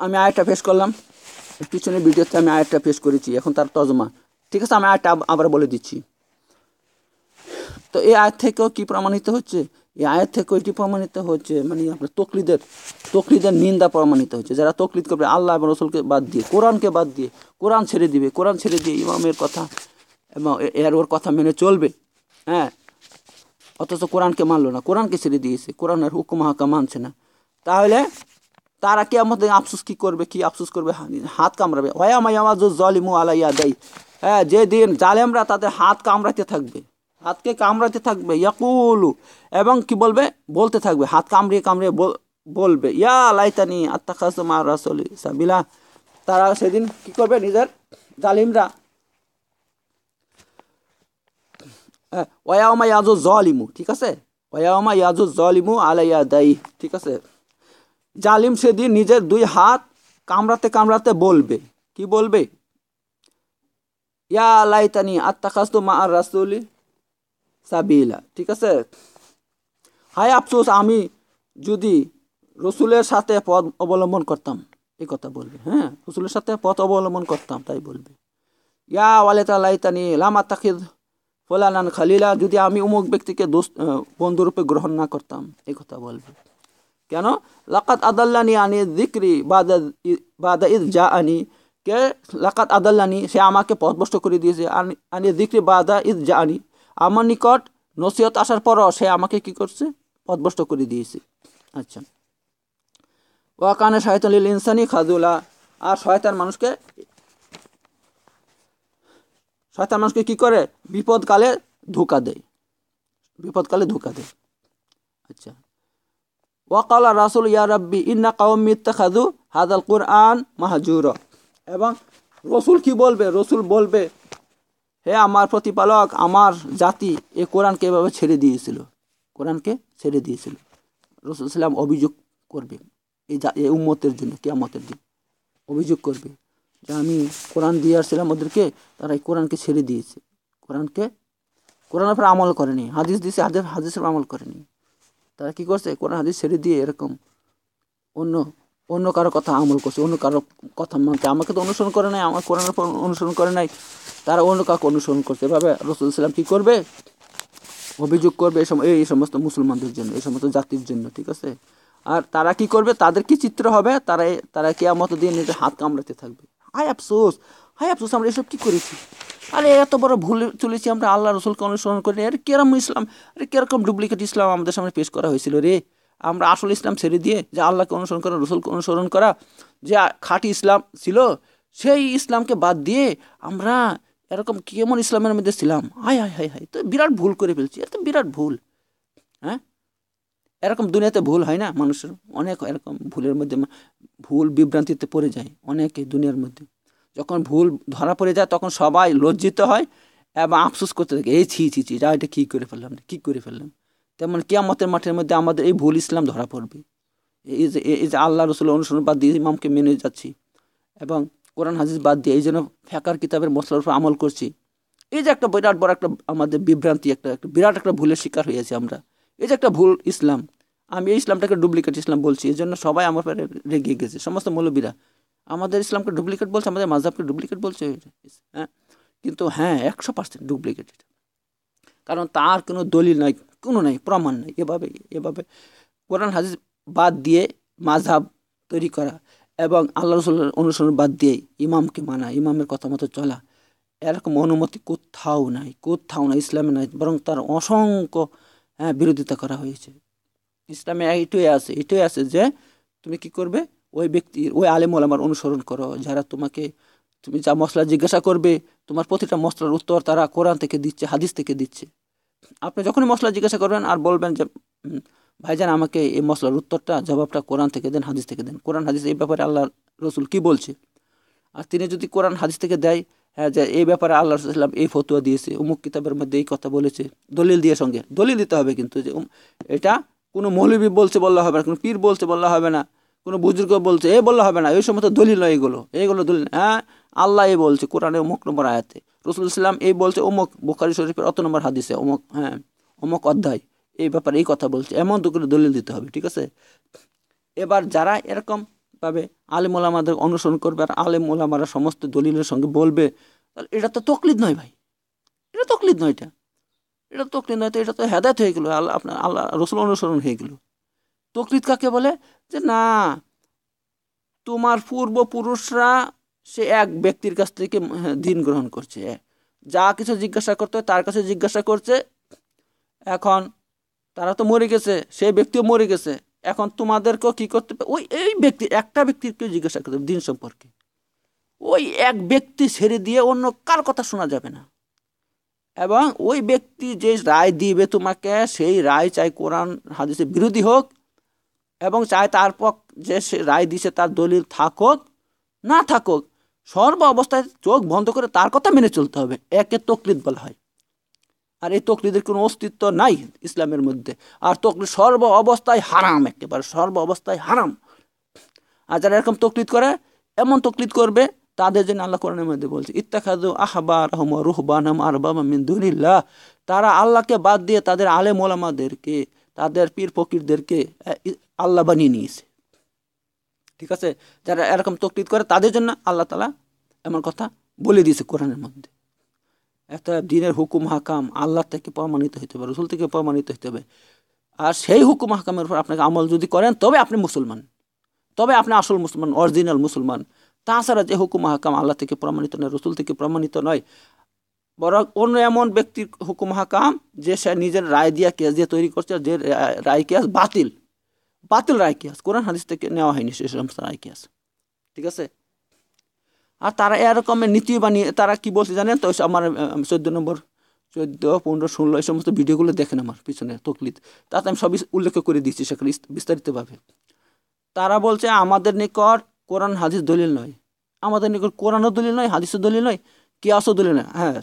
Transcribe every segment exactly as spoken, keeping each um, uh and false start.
আমি আয়াতটা পেশ করলাম, পিছনের ভিডিওতে আমি আয়াতটা পেশ করেছি, এখন তার তর্জমা। ঠিক আছে, আমি আয়াতটা আবার বলে দিচ্ছি। তো এই আয়াত থেকেও কি প্রমাণিত হচ্ছে? এই আয়াত থেকেও এটি প্রমাণিত হচ্ছে, মানে আপনার তকলিদের তকলিদের নিন্দা প্রমাণিত হচ্ছে। যারা তকলিদ করবে আল্লাহ এবং রসুলকে বাদ দিয়ে, কোরআনকে বাদ দিয়ে, কোরআন ছেড়ে দিবে, কোরআন ছেড়ে দিয়ে ইমামের কথা এবং এর ওর কথা মেনে চলবে, হ্যাঁ, অথচ কোরআনকে মানলো না, কোরআনকে ছেড়ে দিয়েছে, কোরআনের হুকুম হাকা মানছে না, তাহলে তারা কি আমাদের আফসোস কি করবে? কি আফসোস করবে? হাত কামড়াবে। ওয়ামায়ামাজুজ্জালিমু আলা ইয়াদাই, হ্যাঁ, যেদিন জালেমরা তাদের হাত কামড়াতে থাকবে, হাতকে কামড়াতে থাকবে, ইয়াকুলু, এবং কি বলবে? বলতে থাকবে, হাত কামড়িয়ে কামড়িয়ে বলবে, ইয়া লাইতানি আত্তাখাযতু মা রাসূলি সাবিলা। তারা সেদিন কি করবে? নিজের জালিমরা, ওয়ায়ামা ইয়াজু জালিমু, ঠিক আছে, ওয়ায়ামা ইয়াজু জালিমু আলা ইয়াদাই, ঠিক আছে, জালিম সেদিন নিজের দুই হাত কামড়াতে কামড়াতে বলবে, কি বলবে? ইয়া লাইতানি আত্তাখাযতু মা রাসূলি সাবিলা, ঠিক আছে, হায় আফসোস আমি যদি রসুলের সাথে পথ অবলম্বন করতাম, এই কথা বলবে, হ্যাঁ, রসুলের সাথে পথ অবলম্বন করতাম, তাই বলবে। ইয়া ওয়ালাইতা লাইতানি লাম আত্তাখিয ফুলানান খালিলা, যদি আমি অমুক ব্যক্তিকে দোস্ত বন্ধুরূপে গ্রহণ না করতাম, এই কথা বলবে। কেন? লাকাত আদাল্লানি আনি যিকরি বাদা বাদা ইয জাআনি, কে লাকাত আদাল্লানি, সে আমাকে পথভ্রষ্ট করে দিয়েছে, আনি আনি যিকরি বাদা ইয জাআনি, আমার নিকট নসিহত আসার পরও সে আমাকে কি করছে? পথভ্রষ্ট করে দিয়েছে। আচ্ছা, ওয়া কানা শাইতানুল লিল ইনসানি খাযুলা, আর শয়তান মানুষকে শয়তান মানুষকে কি করে? বিপদকালে ধোঁকা দেয়, বিপদকালে ধোঁকা দেয়। আচ্ছা, ওয়াকালা রাসূল ইয়া রাব্বি ইন্না কওমি ইত্তাখাযু হাযাল কুরআন মাহজুরা, এবং রসুল কি বলবে? রসুল বলবে, হে আমার প্রতিপালক, আমার জাতি এই কোরআনকে এভাবে ছেড়ে দিয়েছিল, কোরআনকে ছেড়ে দিয়েছিল। রসুল সাল্লাম অভিযোগ করবে এই এই উম্মতের জন্য, কিয়ামতের দিন অভিযোগ করবে যে আমি কোরআন দিয়ে আসছিলাম ওদেরকে, তারা এই কোরআনকে ছেড়ে দিয়েছে, কোরআনকে কোরআনের উপর আমল করেনি, হাদিস দিয়েছে, হাদিস হাদিসের উপর আমল করেনি, তারা কি করছে? কোরআন হাদিস ছেড়ে দিয়ে এরকম অন্য অন্য কারো কথা আমল করছে, অন্য কারো কথা মানতে, আমাকে তো অনুসরণ করে নাই, আমার কোরআনের উপর অনুসরণ করে নাই, তারা অন্য কাউকে অনুসরণ করছে। এভাবে রাসূল সাল্লাল্লাহু আলাইহি ওয়াসাল্লাম কি করবে? অভিযোগ করবে এই সমস্ত মুসলমানদের জন্য, এই সমস্ত জাতির জন্য, ঠিক আছে। আর তারা কি করবে? তাদের কি চিত্র হবে? তারা তারা কিয়ামতের দিন নিজের হাত কামড়াতে থাকবে, হায় আফসোস, হায় আফসোস, আমরা এসব কি করেছি, আরে এত বড় ভুল চলেছি আমরা, আল্লাহ রসুলকে অনুসরণ করি, আরে কিরকম ইসলাম, আরে কিরকম ডুপ্লিকেট ইসলাম আমাদের সামনে পেশ করা হয়েছিল রে। আমরা আসল ইসলাম ছেড়ে দিয়ে যে আল্লাহকে অনুসরণ করা, রসুলকে অনুসরণ করা, যে খাঁটি ইসলাম ছিল, সেই ইসলামকে বাদ দিয়ে আমরা এরকম কেমন ইসলামের মধ্যে ছিলাম, হায় হায় হায় হায়, তো বিরাট ভুল করে ফেলছি, এত বিরাট ভুল। হ্যাঁ, এরকম দুনিয়াতে ভুল হয় না মানুষের? অনেক এরকম ভুলের মধ্যে ভুল বিভ্রান্তিতে পড়ে যায় অনেকে দুনিয়ার মধ্যে। যখন ভুল ধরা পড়ে যায় তখন সবাই লজ্জিত হয় এবং আফসোস করতে থাকে, এই ছি ছি ছি, যা এটা কী করে ফেললাম, কী করে ফেললাম। তেমন কিয়ামতের মাঠের মধ্যে আমাদের এই ভুল ইসলাম ধরা পড়বে, এই যে এই যে আল্লাহ রসুলের অনুসরণ বাদ দিয়ে ইমামকে মেনে যাচ্ছি এবং কোরআন হাদিস বাদ দিয়ে এই জন্য ফিকহ কিতাবের মসলার উপর আমল করছি, এই যে একটা বিরাট বড় একটা আমাদের বিভ্রান্তি, একটা একটা বিরাট একটা ভুলের শিকার হয়েছি আমরা। এই যে একটা ভুল ইসলাম, আমি এই ইসলামটাকে ডুপ্লিকেট ইসলাম বলছি, এই জন্য সবাই আমার পরে রেগে গেছে, সমস্ত মৌলবীরা আমাদের ইসলামকে ডুপ্লিকেট বলছে, আমাদের মাযহাবকে ডুপ্লিকেট বলছে। হ্যাঁ, কিন্তু হ্যাঁ, একশো পার্সেন্ট ডুপ্লিকেট, কারণ তার কোনো দলিল নাই, কোনো নাই, প্রমাণ নাই। এভাবে এভাবে কোরআন হাদিস বাদ দিয়ে মাযহাব তৈরি করা এবং আল্লাহ রাসূলের অনুসরণ বাদ দিয়ে ইমামকে মানা, ইমামের কথা মতো চলা, এরকম অনুমতি কোথাও নাই, কোথাও নাই, ইসলামে নাই, বরং তার অসংখ্য হ্যাঁ বিরোধিতা করা হয়েছে। ইসলামে এইটাই আছে, এটাই আছে যে তুমি কি করবে? ওই ব্যক্তির, ওই আলেম ওলামার অনুসরণ করো, যারা তোমাকে, তুমি যা মশলা জিজ্ঞাসা করবে তোমার প্রতিটা মশলার উত্তর তারা কোরআন থেকে দিচ্ছে, হাদিস থেকে দিচ্ছে। আপনি যখনই মশলা জিজ্ঞাসা করবেন আর বলবেন যে ভাইজান আমাকে এই মশলার উত্তরটা, জবাবটা কোরআন থেকে দেন, হাদিস থেকে দেন, কোরআন হাদিস এই ব্যাপারে আল্লাহ রসুল কি বলছে। আর তিনি যদি কোরআন হাদিস থেকে দেয়, হ্যাঁ, যে এই ব্যাপারে আল্লাহ রাসূল এই ফতোয়া দিয়েছে, অমুক কিতাবের মধ্যে এই কথা বলেছে, দলিল দিয়ে, সঙ্গে দলিল দিতে হবে, কিন্তু যে এটা কোনো মৌলবী বলছে বললে হবে না, কোনো পীর বলছে বললে হবে না, কোনো বুজুর্গ বলছে এ বললে হবে না, এই সমস্ত দলিল নয় এগুলো, এইগুলো দলিল। হ্যাঁ, আল্লাহ এই বলছে কোরআনে অমুক নম্বর আয়াতে, রাসূল সাল্লাল্লাহু আলাইহি ওয়াসাল্লাম এই বলছে অমুক বুখারী শরীফের অত নম্বর হাদিসে, অমুক হ্যাঁ অমুক অধ্যায় এই ব্যাপারে এই কথা বলছে, এমন তো করে দলিল দিতে হবে, ঠিক আছে। এবার যারা এরকম পাবে, আলেম ওলামাদের অনুসরণ করবে, আর আলেম ওলামারা সমস্ত দলিলের সঙ্গে বলবে, তাহলে এটা তো তকলিদ নয় ভাই, এটা তকলিদ নয়, এটা এটা তকলিদ নয়, তো এটা তো হেদায়েত হয়ে গেল, আল্লাহ আপনার আল্লাহ রসুল অনুসরণ হয়ে গেল। তকলিদ কাকে বলে? যে না, তোমার পূর্বপুরুষরা সে এক ব্যক্তির কাছ থেকে দিন গ্রহণ করছে, যা কিছু জিজ্ঞাসা করতে হয় তার কাছে জিজ্ঞাসা করছে, এখন তারা তো মরে গেছে, সেই ব্যক্তিও মরে গেছে, এখন তোমাদেরকেও কি করতে হবে, ওই এই ব্যক্তি একটা ব্যক্তিকে জিজ্ঞাসা করতে হবে দিন সম্পর্কে, ওই এক ব্যক্তি ছেড়ে দিয়ে অন্য কার কথা শোনা যাবে না, এবং ওই ব্যক্তি যে রায় দিবে তোমাকে, সেই রায় চাই কোরআন হাদিসের বিরোধী হোক, এবং চাই তার পক্ষ যে সে রায় দিছে তার দলিল থাকুক না থাকুক, সর্ব অবস্থায় চোখ বন্ধ করে তার কথা মেনে চলতে হবে, একে তকলিদ বলা হয়। আর এই তকলিদের কোনো অস্তিত্ব নাই ইসলামের মধ্যে, আর তকলিদ সর্ব অবস্থায় হারাম, একেবারে সর্ব অবস্থায় হারাম। আর যারা এরকম তকলিদ করে, এমন তকলিদ করবে, তাদের জন্য আল্লাহ কোরআনের মধ্যে বলছে, ইত্তাখাযু আহবারহুম ওয়া রুহবানাহুম আরবাবা মিন দুনিল্লাহ, তারা আল্লাহকে বাদ দিয়ে তাদের আলেম ওলামাদেরকে, তাদের পীর ফকিরদেরকে আল্লাহ বানিয়ে নিয়েছে। ঠিক আছে, যারা এরকম তকলিদ করে তাদের জন্য আল্লাহ তাআলা এমন কথা বলে দিয়েছে কোরআনের মধ্যে। একটা দিনের হুকুম হাকাম আল্লাহ থেকে প্রমাণিত হইতে হবে, রসুল থেকে প্রমাণিত হইতে হবে, আর সেই হুকুম হাকামের উপর আপনাকে আমল যদি করেন তবে আপনি মুসলমান, তবে আপনি আসল মুসলমান, অরিজিনাল মুসলমান। তাছাড়া যে হুকুম হাকাম আল্লাহ থেকে প্রমাণিত নয়, রসুল থেকে প্রমাণিত নয়, বরং অন্য এমন ব্যক্তির হুকুম হাকাম যে সে নিজের রায় দিয়া কেস দিয়ে তৈরি করছে, যে রায় কেস বাতিল, বাতিল রায় কেস, কোরআন হাদিস থেকে নেওয়া হয়নি সে সমস্ত রায় কেস। ঠিক আছে, আর তারা এরকমের নীতি বানিয়ে তারা কি বলছে জানেন তো, আমার চোদ্দ নম্বর চোদ্দ পনেরো ষোলো এই সমস্ত ভিডিওগুলো দেখেন আমার পিছনে তকলিদ, তাতে আমি সবই উল্লেখ করে দিচ্ছি সেখানে বিস্তারিতভাবে। তারা বলছে আমাদের নিকট কোরআন হাদিস দলিল নয়, আমাদের নিকট কোরআনও দলিল নয়, হাদিসও দলিল নয়, কিয়াসও দলিল নয়। হ্যাঁ,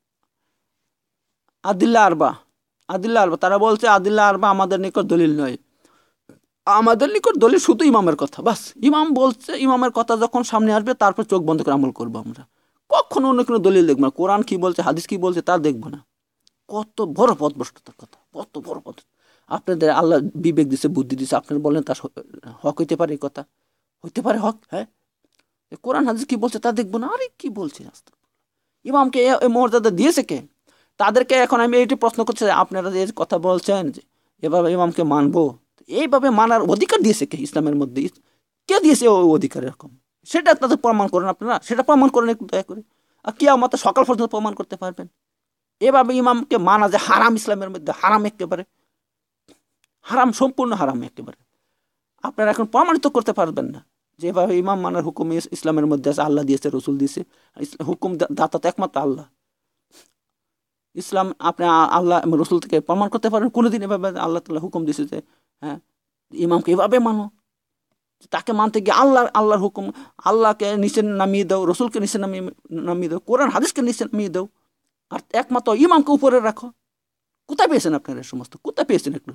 আদিল্লা আরবা, আদিল্লা আরবা, তারা বলছে আদিল্লা আরবা আমাদের নিকট দলিল নয়, আমাদের নিকট দলিল শুধু ইমামের কথা, বাস ইমাম বলছে, ইমামের কথা যখন সামনে আসবে তারপর চোখ বন্ধ করে আমল করবো আমরা, কখনো অন্য কোনো দলিল দেখবো না, কোরআন কি বলছে হাদিস কি বলছে তা দেখবো না। কত বড় পথভ্রষ্টতার কথা, কত বড় পথ। আপনাদের আল্লাহ বিবেক দিছে, বুদ্ধি দিছে, আপনারা বলেন তা হক হইতে পারে, এই কথা হইতে পারে হক? হ্যাঁ, কোরআন হাদিস কি বলছে তা দেখবো না, আরে কি বলছে, ইমামকে এই মর্যাদা দিয়েছে কে? তাদেরকে এখন আমি এইটি প্রশ্ন করছি, আপনারা যে কথা বলছেন যে এভাবে ইমামকে মানবো, এইভাবে মানার অধিকার দিয়েছে কে ইসলামের মধ্যে? কে দিয়েছে ওই অধিকার এরকম? সেটা তাদের প্রমাণ করেন আপনারা, সেটা প্রমাণ করেন একটু দয়া করে। আর কি আমাদের সকাল পর্যন্ত প্রমাণ করতে পারবেন এভাবে ইমামকে মানা যে হারাম, ইসলামের মধ্যে হারাম, একেবারে হারাম, সম্পূর্ণ হারাম একেবারে। আপনারা এখন প্রমাণিত করতে পারবেন না যেভাবে ইমাম মানার হুকুম ইসলামের মধ্যে আছে, আল্লাহ দিয়েছে, রসুল দিয়েছে, হুকুম দাতা তো একমাত্র আল্লাহ। ইসলাম আপনি আল্লাহ রসুল থেকে প্রমাণ করতে পারেন কোনোদিন এভাবে আল্লাহ তাআলা হুকুম দিয়েছে যে হ্যাঁ ইমামকে এভাবে মানো? তাকে মানতে গিয়ে আল্লাহ আল্লাহর হুকুম, আল্লাহকে নিচে নামিয়ে দাও, রসুলকে নিচে নামিয়ে নামিয়ে দাও, কোরআন হাদিসকে নিচে নামিয়ে দাও, আর একমাত্র ইমামকে উপরে রাখো। কোথায় পেয়েছেন আপনারা সমস্ত? কোথায় পেয়েছেন? একটু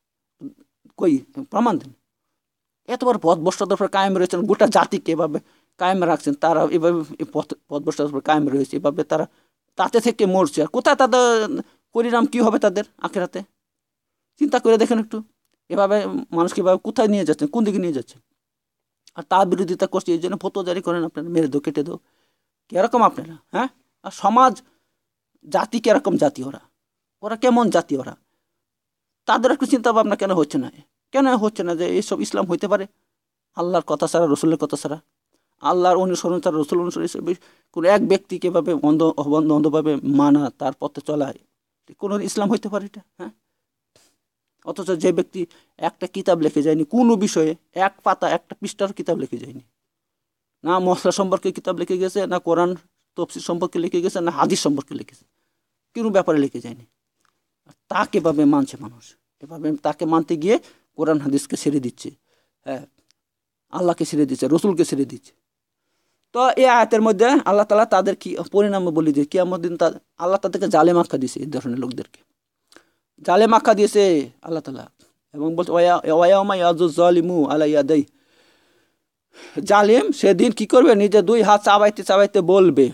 কই প্রমাণ দেন। এতবার পথভ্রষ্টতার উপর কায়েম রয়েছেন, গোটা জাতিকে এভাবে কায়েম রাখছেন, তারা এভাবে পথ পথভ্রষ্টতার উপর কায়েম রয়েছে, এভাবে তারা তাতে থেকে মরছে। আর কোথায় তাদের পরিণাম কি হবে তাদের আখেরাতে? চিন্তা করে দেখেন একটু, এভাবে মানুষকে এভাবে কোথায় নিয়ে যাচ্ছেন, কোন দিকে নিয়ে যাচ্ছেন? আর তার বিরোধিতা করছে, এই জন্য ফতোয়া জারি করেন আপনারা, মেরে দো, কেটে দো, কিরকম আপনারা? হ্যাঁ, আর সমাজ জাতি কিরকম জাতি, ওরা ওরা কেমন জাতি, ওরা তাদের একটু চিন্তা ভাবনা কেন হচ্ছে না? কেন হচ্ছে না যে এইসব ইসলাম হইতে পারে আল্লাহর কথা ছাড়া, রসুলের কথা ছাড়া, আল্লাহর অনুসরণ ছাড়া, রসুল অনুসরণ হিসেবে কোনো এক ব্যক্তিকে এভাবে অন্ধ অবন্ধ অন্ধভাবে মানা, তার পথে চলা, কোনো ইসলাম হইতে পারে এটা? হ্যাঁ, অথচ যে ব্যক্তি একটা কিতাব লিখে যায়নি কোনো বিষয়ে, এক পাতা একটা পৃষ্ঠার কিতাব লিখে যায়নি, না মশলা সম্পর্কে কিতাব লিখে গেছে, না কোরআন তফসির সম্পর্কে লিখে গেছে, না হাদিস সম্পর্কে লিখেছে, কোনো ব্যাপারে লিখে যায়নি, তাকে এভাবে মানছে মানুষ। এভাবে তাকে মানতে গিয়ে কোরআন হাদিসকে ছেড়ে দিচ্ছে, হ্যাঁ আল্লাহকে ছেড়ে দিচ্ছে, রসুলকে ছেড়ে দিচ্ছে। তো এই আয়াতের মধ্যে আল্লাহ তাআলা তাদের কি পরিণাম বলে দিয়ে কিয়ামত দিন আল্লাহ তাদেরকে জালেম আখ্যা দিয়েছে, এই ধরনের লোকদেরকে জালেম আখ্যা দিয়েছে আল্লাহ তাআলা, এবং বলছে ওয়ায়াউমা ইয়াজুজ জালিমু আলা ইয়াদাই, জালিম সেদিন কি করবে, নিজে দুই হাত চাবাইতে চাবাইতে বলবে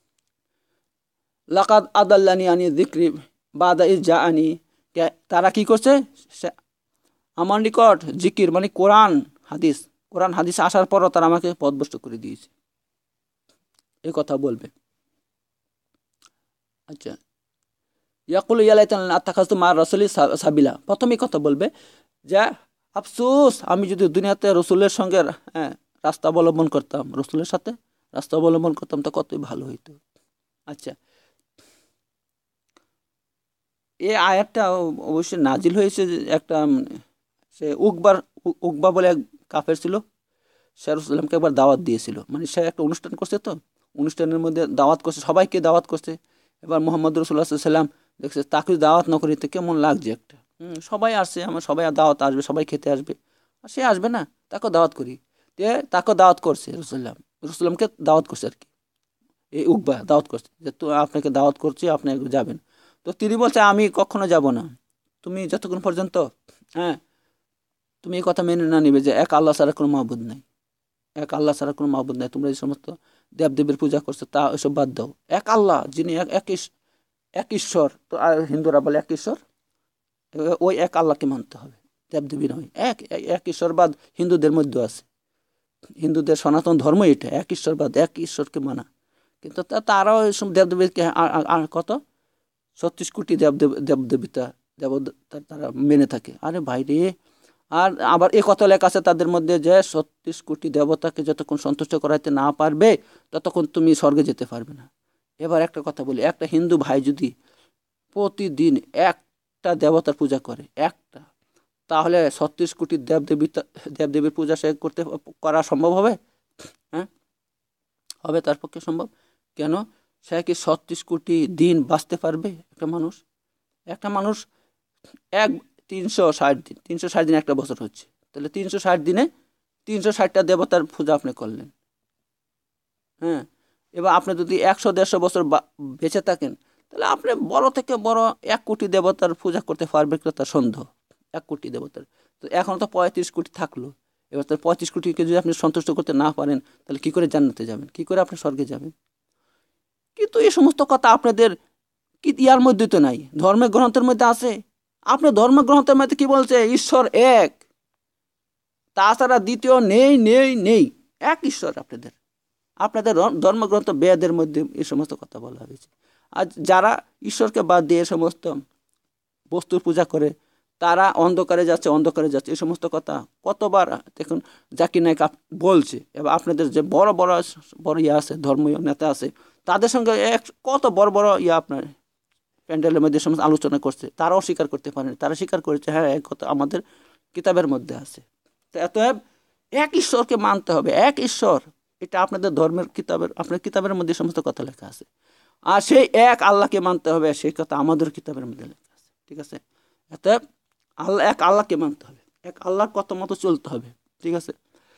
লাকাদ আদাল্লানি আনি যিকরি বাদা ইজ জাআনি, তারা কি করছে, আমার নিকট জিকির মানে কোরআন হাদিস কোরআন হাদিস আসার পরও তারা আমাকে পথভ্রষ্ট করে দিয়েছে, এই কথা বলবে। আচ্ছা, ইয়াকুল ইয়ালাইতান আত্তাখাযতু মা রাসূলি সাবিলা, প্রথমেই কথা বলবে যে আফসোস, আমি যদি দুনিয়াতে রসুলের সঙ্গে হ্যাঁ রাস্তা অবলম্বন করতাম, রসুলের সাথে রাস্তা অবলম্বন করতাম তো কতই ভালো হইতো। আচ্ছা, এই আয়াতটা অবশ্যই নাজিল হয়েছে একটা, সে উকবার উকবা বলে এক কাফের ছিল, সে রসুলামকে একবার দাওয়াত দিয়েছিল, মানে সে একটা অনুষ্ঠান করছে, তো অনুষ্ঠানের মধ্যে দাওয়াত করছে, সবাইকে দাওয়াত করছে। এবার মোহাম্মদ রসুল্লাহ সাল্লাম দেখছে তাকে দাওয়াত না করিতে কেমন লাগছে একটা, হুম সবাই আসছে, আমার সবাই দাওয়াত আসবে, সবাই খেতে আসবে, আর সে আসবে না, তাকে দাওয়াত করি। তে তাকে দাওয়াত করছে রসুল্লাম, রসুলামকে দাওয়াত করছে আর কি, এই উকবা দাওয়াত করছে যে তো আপনাকে দাওয়াত করছি, আপনি যাবেন। তো তিনি বলছে আমি কখনো যাব না, তুমি যতক্ষণ পর্যন্ত হ্যাঁ তুমি এই কথা মেনে না নিবে যে এক আল্লাহ ছাড়া কোনো মাবুদ নাই, এক আল্লাহ ছাড়া কোনো মাবুদ নাই, তোমরা যে সমস্ত দেবদেবীর পূজা করছো তা এসব বাদ দাও, এক আল্লাহ যিনি এক এক ঈশ্বর, তো আর হিন্দুরা বলে এক ঈশ্বর, ওই এক আল্লাহকে মানতে হবে, দেবদেবী নয়, এক এক ঈশ্বরবাদ হিন্দুদের মধ্যে আছে, হিন্দুদের সনাতন ধর্ম এটা, এক ঈশ্বরবাদ, এক ঈশ্বরকে মানা। কিন্তু তারাও এইসব দেবদেবীকে কত ছত্রিশ কোটি দেবদেব দেবদেবিতা দেবতা তারা মেনে থাকে। আরে ভাই রে, আর আবার এ কথা লেখা আছে তাদের মধ্যে যে ছত্রিশ কোটি দেবতাকে যতক্ষণ সন্তুষ্ট করাইতে না পারবে ততক্ষণ তুমি স্বর্গে যেতে পারবে না। এবার একটা কথা বলি, একটা হিন্দু ভাই যদি প্রতিদিন একটা দেবতার পূজা করে, একটা, তাহলে ছত্রিশ কোটি দেবদেবী দেবদেবীর পূজা সে করতে করা সম্ভব হবে? হ্যাঁ, হবে তার পক্ষে সম্ভব? কেন? সে কি ছত্রিশ কোটি দিন বাঁচতে পারবে একটা মানুষ? একটা মানুষ এক তিনশো ষাট দিন, তিনশো ষাট দিন একটা বছর হচ্ছে, তাহলে তিনশো ষাট দিনে তিনশো ষাটটা দেবতার পূজা আপনি করলেন। হ্যাঁ, এবার আপনি যদি একশো দেড়শো বছর বেঁচে থাকেন, তাহলে আপনি বড় থেকে বড় এক কোটি দেবতার পূজা করতে পারবে কিনা তার সন্দেহ, এক কোটি দেবতার। তো এখন তো পঁয়ত্রিশ কোটি থাকলো, এবার তার পঁয়ত্রিশ কোটিকে যদি আপনি সন্তুষ্ট করতে না পারেন, তাহলে কি করে জান্নাতে যাবেন, কি করে আপনি স্বর্গে যাবেন? কিন্তু এই সমস্ত কথা আপনাদের কি ইয়ার মধ্যে তো নাই, ধর্মের গ্রন্থের মধ্যে আছে। আপনার ধর্মগ্রন্থের মধ্যে কি বলছে? ঈশ্বর এক, তাছাড়া দ্বিতীয় নেই নেই নেই, এক ঈশ্বর আপনাদের। আপনাদের ধর্মগ্রন্থ বেদের মধ্যে এই সমস্ত কথা বলা হয়েছে। আর যারা ঈশ্বরকে বাদ দিয়ে সমস্ত বস্তুর পূজা করে তারা অন্ধকারে যাচ্ছে, অন্ধকারে যাচ্ছে, এই সমস্ত কথা কতবার দেখুন জাকির নায়েক বলছে। এবার আপনাদের যে বড় বড় বড় ইয়ে আছে, ধর্মীয় নেতা আছে, তাদের সঙ্গে এক কত বড় বড় ইয়ে আপনার প্যান্ডেলের মধ্যে সমস্ত আলোচনা করছে, তারাও স্বীকার করতে পারেন, তারা স্বীকার করেছে হ্যাঁ এক কথা আমাদের কিতাবের মধ্যে আছে। তো এতএব এক ঈশ্বরকে মানতে হবে, এক ঈশ্বর, এটা আপনাদের ধর্মের কিতাবের আপনার কিতাবের মধ্যে সমস্ত কথা লেখা আছে। আর সেই এক আল্লাহকে মানতে হবে, সেই কথা আমাদের কিতাবের মধ্যে লেখা আছে। ঠিক আছে, অতএব আল্লাহ এক আল্লাহকে মানতে হবে, এক আল্লাহর কথা মতো চলতে হবে। ঠিক আছে,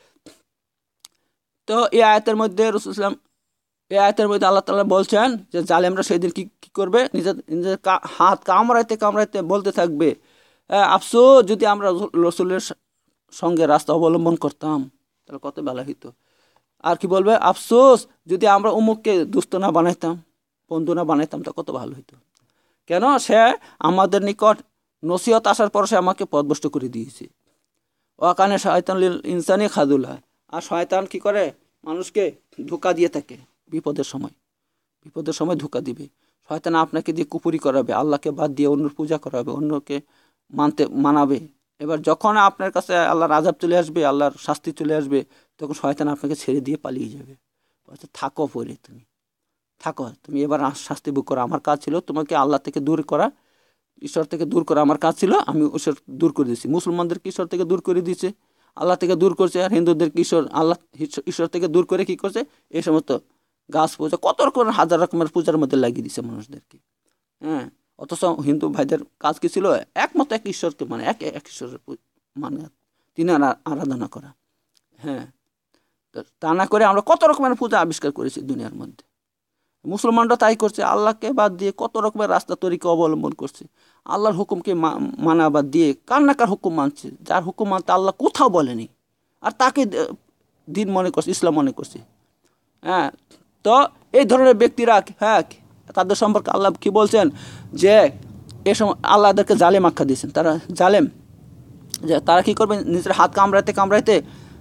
তো এই আয়াতের মধ্যে রাসূল সাল্লাল্লাহু আলাইহি ওয়াসাল্লাম এই আয়াতের মধ্যে আল্লাহ তাআলা বলছেন যে জালেমরা সেদিন কি কি করবে? নিজের নিজের হাত কামড়াইতে কামড়াইতে বলতে থাকবে আফসোস যদি আমরা রসুলের সঙ্গে রাস্তা অবলম্বন করতাম তাহলে কত ভালো হইতো। আর কি বলবে? আফসোস যদি আমরা অমুককে দুস্থ না বানাইতাম, বন্ধু না বানাইতাম তা কত ভালো হইতো। কেন? সে আমাদের নিকট নসিহত আসার পর সে আমাকে পথভ্রষ্ট করে দিয়েছে। ওয়াকানে শয়তান লিল ইনসানি খাযুলা, আর শয়তান কি করে? মানুষকে ধোঁকা দিয়ে থাকে বিপদের সময়, বিপদের সময় ধোঁকা দিবে। শয়তান আপনাকে দিয়ে কুপুরি করাবে, আল্লাহকে বাদ দিয়ে অন্যর পূজা করাবে, অন্যকে মানতে মানাবে। এবার যখন আপনার কাছে আল্লাহর আযাব চলে আসবে, আল্লাহর শাস্তি চলে আসবে, তখন শয়তান আপনাকে ছেড়ে দিয়ে পালিয়ে যাবে। বলছে থাকো পরে, তুমি থাকো, তুমি এবার শাস্তি ভোগ করো, আমার কাজ ছিল তোমাকে আল্লাহ থেকে দূর করা, ঈশ্বর থেকে দূর করা আমার কাজ ছিল, আমি ঈশ্বর দূর করে দিয়েছি। মুসলমানদেরকে ঈশ্বর থেকে দূর করে দিয়েছে, আল্লাহ থেকে দূর করছে। আর হিন্দুদেরকে ঈশ্বর আল্লাহ ঈশ্বর থেকে দূর করে কি করছে? এই সমস্ত গাছ পূজা, কত রকমের হাজার রকমের পূজার মধ্যে লাগিয়ে দিচ্ছে মানুষদেরকে। হ্যাঁ, অথচ হিন্দু ভাইদের কাজ কি ছিল? একমত এক ঈশ্বরকে মানে এক এক ঈশ্বরের মানে তিনি আরাধনা করা। হ্যাঁ, তা না করে আমরা কত রকমের পূজা আবিষ্কার করেছি দুনিয়ার মধ্যে। মুসলমানরা তাই করছে, আল্লাহকে বাদ দিয়ে কত রকমের রাস্তা তরিকা অবলম্বন করছে, আল্লাহর হুকুমকে মানা বাদ দিয়ে কার না কার হুকুম মানছে, যার হুকুম মানতে আল্লাহ কোথাও বলেনি, আর তাকে দিন মনে করছে, ইসলাম মনে করছে। হ্যাঁ, তো এই ধরনের ব্যক্তিরা হ্যাঁ তাদের সম্পর্কে আল্লাহ কি বলছেন? যে এই সময় আল্লাহ তাদেরকে জালেম আখ্যা দিয়েছেন। তারা জালেম, যে তারা কি করবে? নিজের হাত কামড়াইতে কামড়াইতে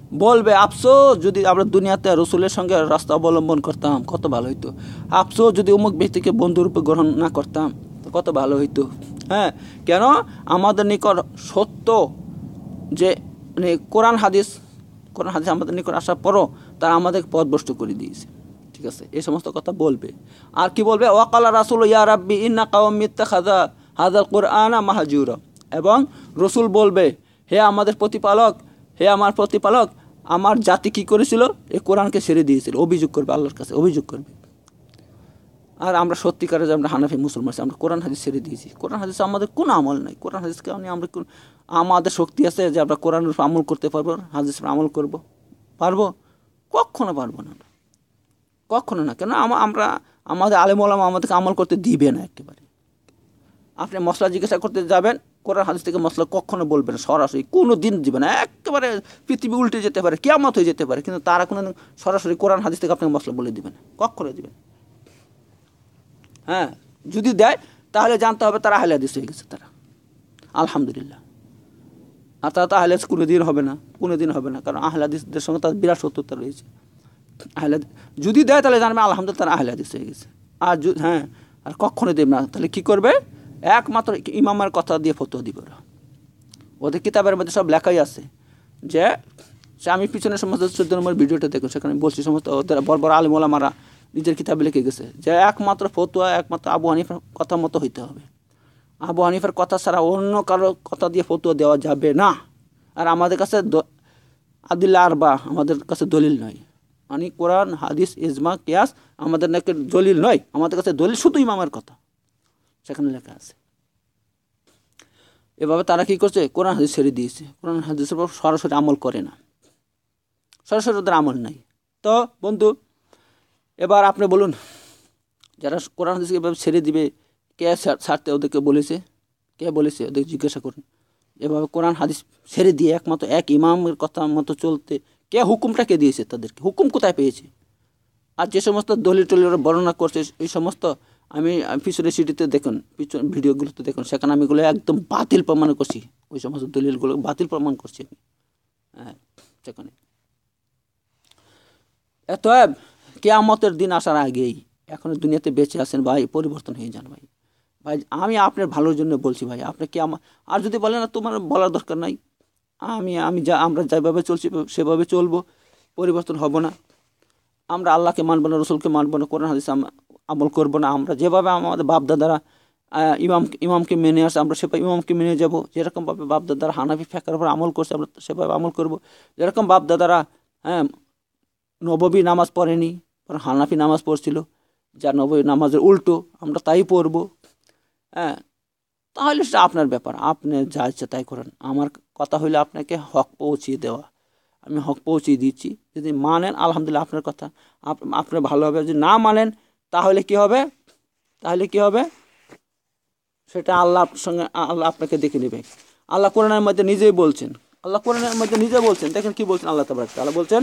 বলবে আফসোস যদি আমরা দুনিয়াতে রসুলের সঙ্গে রাস্তা অবলম্বন করতাম কত ভালো হইতো, আফসোস যদি অমুক ব্যক্তিকে বন্ধুরূপে গ্রহণ না করতাম তো কত ভালো হইতো। হ্যাঁ, কেন আমাদের নিকট সত্য যে মানে কোরআন হাদিস কোরআন হাদিস আমাদের নিকট আসার পরও তারা আমাদের পথভ্রষ্ট করে দিয়েছে। ঠিক আছে, এই সমস্ত কথা বলবে। আর কি বলবে, ওয়াকালা রাসূল ইয়া রাব্বি ইন্না কওমি ইত্তাখাযা হাযাল কুরআনা মাহজুরা, এবং রসুল বলবে হে আমাদের প্রতিপালক, হে আমার প্রতিপালক, আমার জাতি কি করেছিল, এই কোরআনকে ছেড়ে দিয়েছিল। অভিযোগ করবে আল্লাহর কাছে, অভিযোগ করবে। আর আমরা সত্যিকারে যে আমরা হানাফি মুসলমান আছি, আমরা কোরআন হাদিস ছেড়ে দিয়েছি। কোরআন হাদিস আমাদের কোনো আমল নাই। কোরআন হাদিসকে আমি আমরা আমাদের শক্তি আছে যে আমরা কোরআনের উপর আমল করতে পারবো, হাদিসের উপর আমল করবো পারবো? কখনো পারবো না, কখনো না। কেন আমরা আমাদের আলেম ওলামা আমাদেরকে আমল করতে দিবে না একেবারে। আপনি মশলা জিজ্ঞাসা করতে যাবেন, কোরআন হাদিস থেকে মশলা কখনো বলবেন সরাসরি, কোনো দিন দিবে না। একেবারে পৃথিবী উল্টে যেতে পারে, কিয়ামত হয়ে যেতে পারে, কিন্তু তারা কোনো সরাসরি কোরআন হাদিস থেকে আপনাকে মশলা বলে দিবে না, কখনো দিবে না। হ্যাঁ, যদি দেয় তাহলে জানতে হবে তারা আহলে হাদিস হয়ে গেছে তারা, আলহামদুলিল্লাহ। আর তারা তো আহলে হাদিস কোনো দিন হবে না, কোনো দিন হবে না, কারণ আহলে হাদিসদের সঙ্গে তার বিরাট শত্রুতা রয়েছে। আহলে যদি দেয় তাহলে জানবে আলহামদুলিল্লাহ তারা আহলে হাদিস হয়ে গেছে। আর হ্যাঁ, আর কখনো দেবে না, তাহলে কি করবে, একমাত্র ইমামের কথা দিয়ে ফতোয়া দিবে ওরা। ওদের কিতাবের মধ্যে সব লেখাই আছে যে, সে আমি পিছনের সমস্ত চোদ্দ নম্বর ভিডিওটা দেখুন, সেখানে বলছি সমস্ত ওদের বড় বড় আলিম ওলামারা নিজের কিতাবে লিখে গেছে যে একমাত্র ফতোয়া একমাত্র আবু হানিফার কথা মতো হইতে হবে। আবু হানিফার কথা ছাড়া অন্য কারো কথা দিয়ে ফতোয়া দেওয়া যাবে না। আর আমাদের কাছে আদিল্লা আরবা আমাদের কাছে দলিল নয়, মানে কোরআন হাদিস ইজমা কিয়াস আমাদের নাকি দলিল নয়, আমাদের কাছে দলিল শুধু ইমামের কথা, সেখানে লেখা আছে। এভাবে তারা কি করছে, কোরআন হাদিস ছেড়ে দিয়েছে, কোরআন হাদিসের উপর সরাসরি আমল করে না, সরাসরি ওদের আমল নাই। তো বন্ধু, এবার আপনি বলুন, যারা কোরআন হাদিসকে এভাবে ছেড়ে দিবে, কে ছাড়তে ওদেরকে বলেছে, কে বলেছে ওদের জিজ্ঞাসা করুন। এভাবে কোরআন হাদিস ছেড়ে দিয়ে একমাত্র এক ইমামের কথা মতো চলতে কে হুকুমটা কে দিয়েছে, তাদেরকে হুকুম কোথায় পেয়েছে? আর যে সমস্ত দলিল টলিল বর্ণনা করছে এই সমস্ত আমি পিছনে সিটিতে দেখুন, পিছন ভিডিওগুলোতে দেখুন, সেখানে আমি এগুলো একদম বাতিল প্রমাণ করছি, ওই সমস্ত দলিলগুলো বাতিল প্রমাণ করছি আমি। হ্যাঁ, সেখানে এত কিয়ামতের দিন আসার আগেই এখনো দুনিয়াতে বেঁচে আছেন ভাই, পরিবর্তন হয়ে যান ভাই। ভাই আমি আপনার ভালোর জন্য বলছি ভাই, আপনি কি আমার আর যদি বলেন না তোমার বলার দরকার নাই, আমি আমি যা আমরা যেভাবে চলছি সেভাবে চলবো, পরিবর্তন হব না। আমরা আল্লাহকে মানব না, রসুলকে মানব না, কোরআন হাদিস আমল করবো না। আমরা যেভাবে আমাদের বাপদাদারা ইমাম ইমামকে মেনে আসে আমরা সেভাবে ইমামকে মেনে যাব। যেরকমভাবে বাপদাদারা হানাফি ফিকহের উপর আমল করছে আমরা সেভাবে আমল করব। যেরকম বাপদাদারা হ্যাঁ নববী নামাজ পড়েনি, হানাফি নামাজ পড়ছিল, যা নববী নামাজের উল্টো আমরা তাই পড়ব। হ্যাঁ, তাহলে সেটা আপনার ব্যাপার, আপনি যা ইচ্ছা তাই করেন। আমার কথা হইলে আপনাকে হক পৌঁছিয়ে দেওয়া, আমি হক পৌঁছিয়ে দিচ্ছি। যদি মানেন আলহামদুলিল্লাহ আপনার কথা, আপনার ভালো হবে। যদি না মানেন তাহলে কি হবে, তাহলে কি হবে সেটা আল্লাহর সঙ্গে আল্লাহ আপনাকে দেখে নেবে। আল্লাহ কোরআনের মধ্যে নিজেই বলছেন, আল্লাহ কোরআনের মধ্যে নিজে বলছেন, দেখেন কি বলছেন আল্লাহ তাবারক তাআলা বলছেন,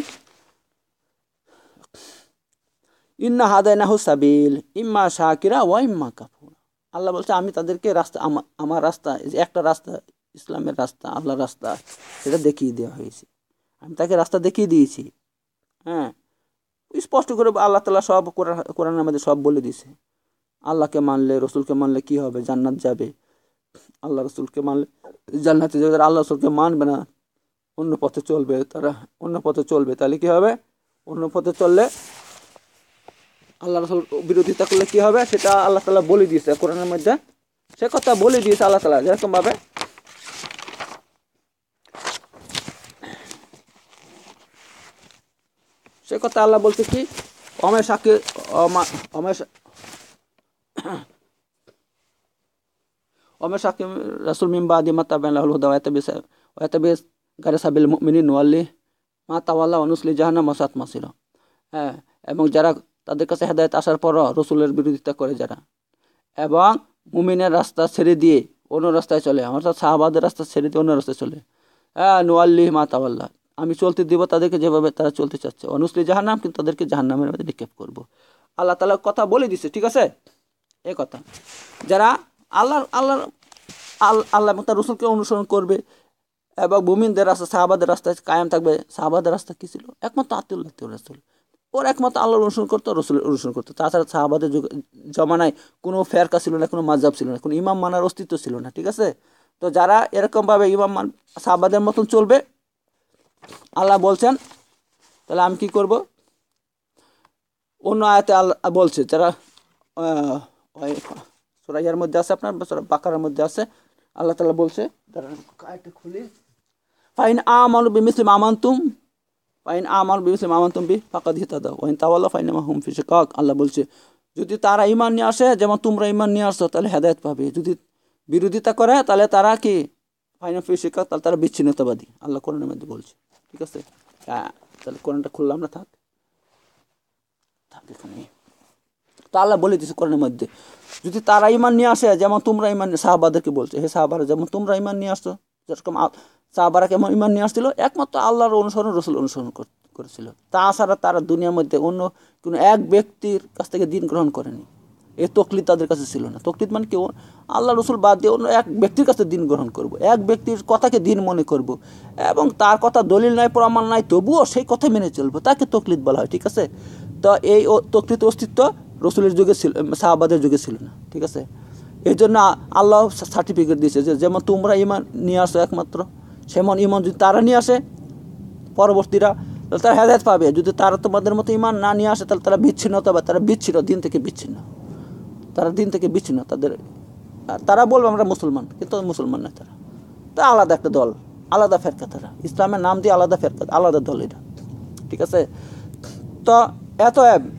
ইন্না হাদাইনাহু সাবিল ইম্মা শাকিরা ওয়া ইম্মা কাফুরা। আল্লাহ বলছে আমি তাদেরকে রাস্তা, আমার রাস্তা, একটা রাস্তা ইসলামের রাস্তা, আল্লাহর রাস্তা, সেটা দেখিয়ে দেওয়া হয়েছে। আমি তাকে রাস্তা দেখিয়ে দিয়েছি। হ্যাঁ, স্পষ্ট করে আল্লাহ তাআলা সব কোরআনের মধ্যে সব বলে দিয়েছে। আল্লাহকে মানলে, রসুলকে মানলে কি হবে, জান্নাত যাবে। আল্লাহ রসুলকে মানলে জান্নাতে যাবে। আল্লাহ রসুলকে মানবে না, অন্য পথে চলবে, তারা অন্য পথে চলবে, তাহলে কি হবে, অন্য পথে চললে আল্লাহ রসুল বিরোধিতা করলে কি হবে সেটা আল্লাহ তাআলা বলে দিয়েছে কোরআনের মধ্যে, সে কথা বলে দিয়েছে আল্লাহ তাআলা। যেরকম ভাবে সে কথা আল্লাহ বলছে কি, অমের সাকি অমের অমের সাকি রাসূল মিন বাদি মা তাবায়ানাল হুদা ওয়া ইয়াতাবিস ওয়া ইয়াতাবিস গায়রা সাবিল মুমিনিন ওয়াল্লি মা তাওয়াল্লা ওয়া নুসলি জাহান্নাম ওয়া সাআত মাসিরা। হ্যাঁ, এবং যারা তাদের কাছে হেদায়েত আসার পরও রসুলের বিরোধিতা করে যারা, এবং মুমিনের রাস্তা ছেড়ে দিয়ে অন্য রাস্তায় চলে, অর্থাৎ সাহাবাদের রাস্তা ছেড়ে দিয়ে অন্য রাস্তায় চলে, হ্যাঁ নুয়াল্লি মা তাওয়াল্লা, আমি চলতে দিব তাদেরকে যেভাবে তারা চলতে চাচ্ছে, অনুসলি জাহান্নাম, কিন্তু তাদেরকে জাহান্নামের মধ্যে নিক্ষেপ করব। আল্লাহ তাআলা কথা বলে দিছে, ঠিক আছে। এই কথা যারা আল্লাহ আল্লাহ আল্লাহ এবং তার রসুলকে অনুসরণ করবে এবং মুমিনদের রাস্তা সাহাবাদের রাস্তায় কায়েম থাকবে। সাহাবাদের রাস্তা কী ছিল? একমাত্র আতিউল্লাহ রাসূল, ওর একমাত্র আল্লাহর অনুসরণ করতো, রসুলের অনুসরণ করতো। তাছাড়া সাহাবাদের যুগ জমানায় কোনো ফেরকা ছিল না, কোনো মাযহাব ছিল না, কোনো ইমাম মানার অস্তিত্ব ছিল না। ঠিক আছে? তো যারা এরকমভাবে ইমাম মান সাহাবাদের মতন চলবে, আল্লাহ বলছেন, তাহলে আমি কি করব? অন্য আয়াতে আল্লাহ বলছে, যারা সূরা ইয়ার মধ্যে আছে, আপনার সূরা বাকারার মধ্যে আছে, আল্লাহ তাআলা বলছে, দাঁড়ান আয়াতটা খুলি, ফাইন আমানু বিমিসলি মা আমানতুম ফাইন আমানু বিমিসলি মা আমানতুম বি ফাকাদ ইহতাদাউ ওয়া ইন তাওয়াল্লাউ ফাইন্নামা হুম ফি শিকাক। আল্লাহ বলছে, যদি তারা ঈমান নিয়ে আসে যেমন তোমরা ঈমান নিয়ে আসছো, তাহলে হেদায়েত পাবে। যদি বিরোধিতা করে, তাহলে তারা কি? ফাইন্নামা ফি শিকাক, তাহলে তারা বিচ্ছিন্নতাবাদী। আল্লাহ কোরআনের মধ্যে বলছে। ঠিক আছে? হ্যাঁ, তাহলে কোরআনটা খুললাম না, থাক থাক এখানে। তো আল্লাহ বলে দিয়েছে কোরআনের মধ্যে, যদি তারা ঈমান নিয়ে আসে যেমন তোমরা ঈমান, সাহাবাদেরকে বলছে, হে সাহাবারা, যেমন তোমরা ঈমান নিয়ে আসছো, যেরকম সাহাবারা কেমন ঈমান নিয়ে আসছিল, একমাত্র আল্লাহর অনুসরণ, রসুল অনুসরণ করেছিল। তাছাড়া তারা দুনিয়ার মধ্যে অন্য কোনো এক ব্যক্তির কাছ থেকে দিন গ্রহণ করেনি। এই তকলিদ তাদের কাছে ছিল না। তকলিদ মানে কেউ আল্লাহ রসুল বাদ দিয়ে অন্য এক ব্যক্তির কাছে দিন গ্রহণ করব, এক ব্যক্তির কথাকে দিন মনে করব, এবং তার কথা দলিল নাই, প্রমাণ নাই, তবুও সেই কথা মেনে চলবো, তাকে তকলিদ বলা হয়। ঠিক আছে? তো এই তকলিদ অস্তিত্ব রসুলের যুগে ছিল, সাহাবাদের যুগে ছিল না। ঠিক আছে? এই জন্য আল্লাহ সার্টিফিকেট দিয়েছে যে যেমন তোমরা ঈমান নিয়ে আসো একমাত্র, সেমন ঈমান যদি তারা নিয়ে আসে পরবর্তীরা, তাহলে তারা হেদায়েত পাবে। যদি তারা তোমাদের মতো ঈমান না নিয়ে আসে, তাহলে তারা বিচ্ছিন্নতা, বা তারা বিচ্ছিন্ন, দিন থেকে বিচ্ছিন্ন, তারা দিন থেকে বিচ্ছিন্ন। তাদের তারা বলবে আমরা মুসলমান, কিন্তু মুসলমান না, তারা তা আলাদা একটা দল, আলাদা ফেরকা। তারা ইসলামের নাম দিয়ে আলাদা ফেরকা, আলাদা দল এটা। ঠিক আছে? তো এত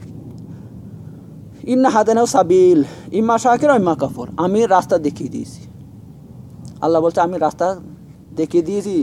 ইন্না হাদানাহু সাবিল ইম্মা শাকিরা ইম্মা কাফুর, আমি রাস্তা দেখিয়ে দিয়েছি। আল্লাহ বলছে, আমি রাস্তা দেখিয়ে দিয়েছি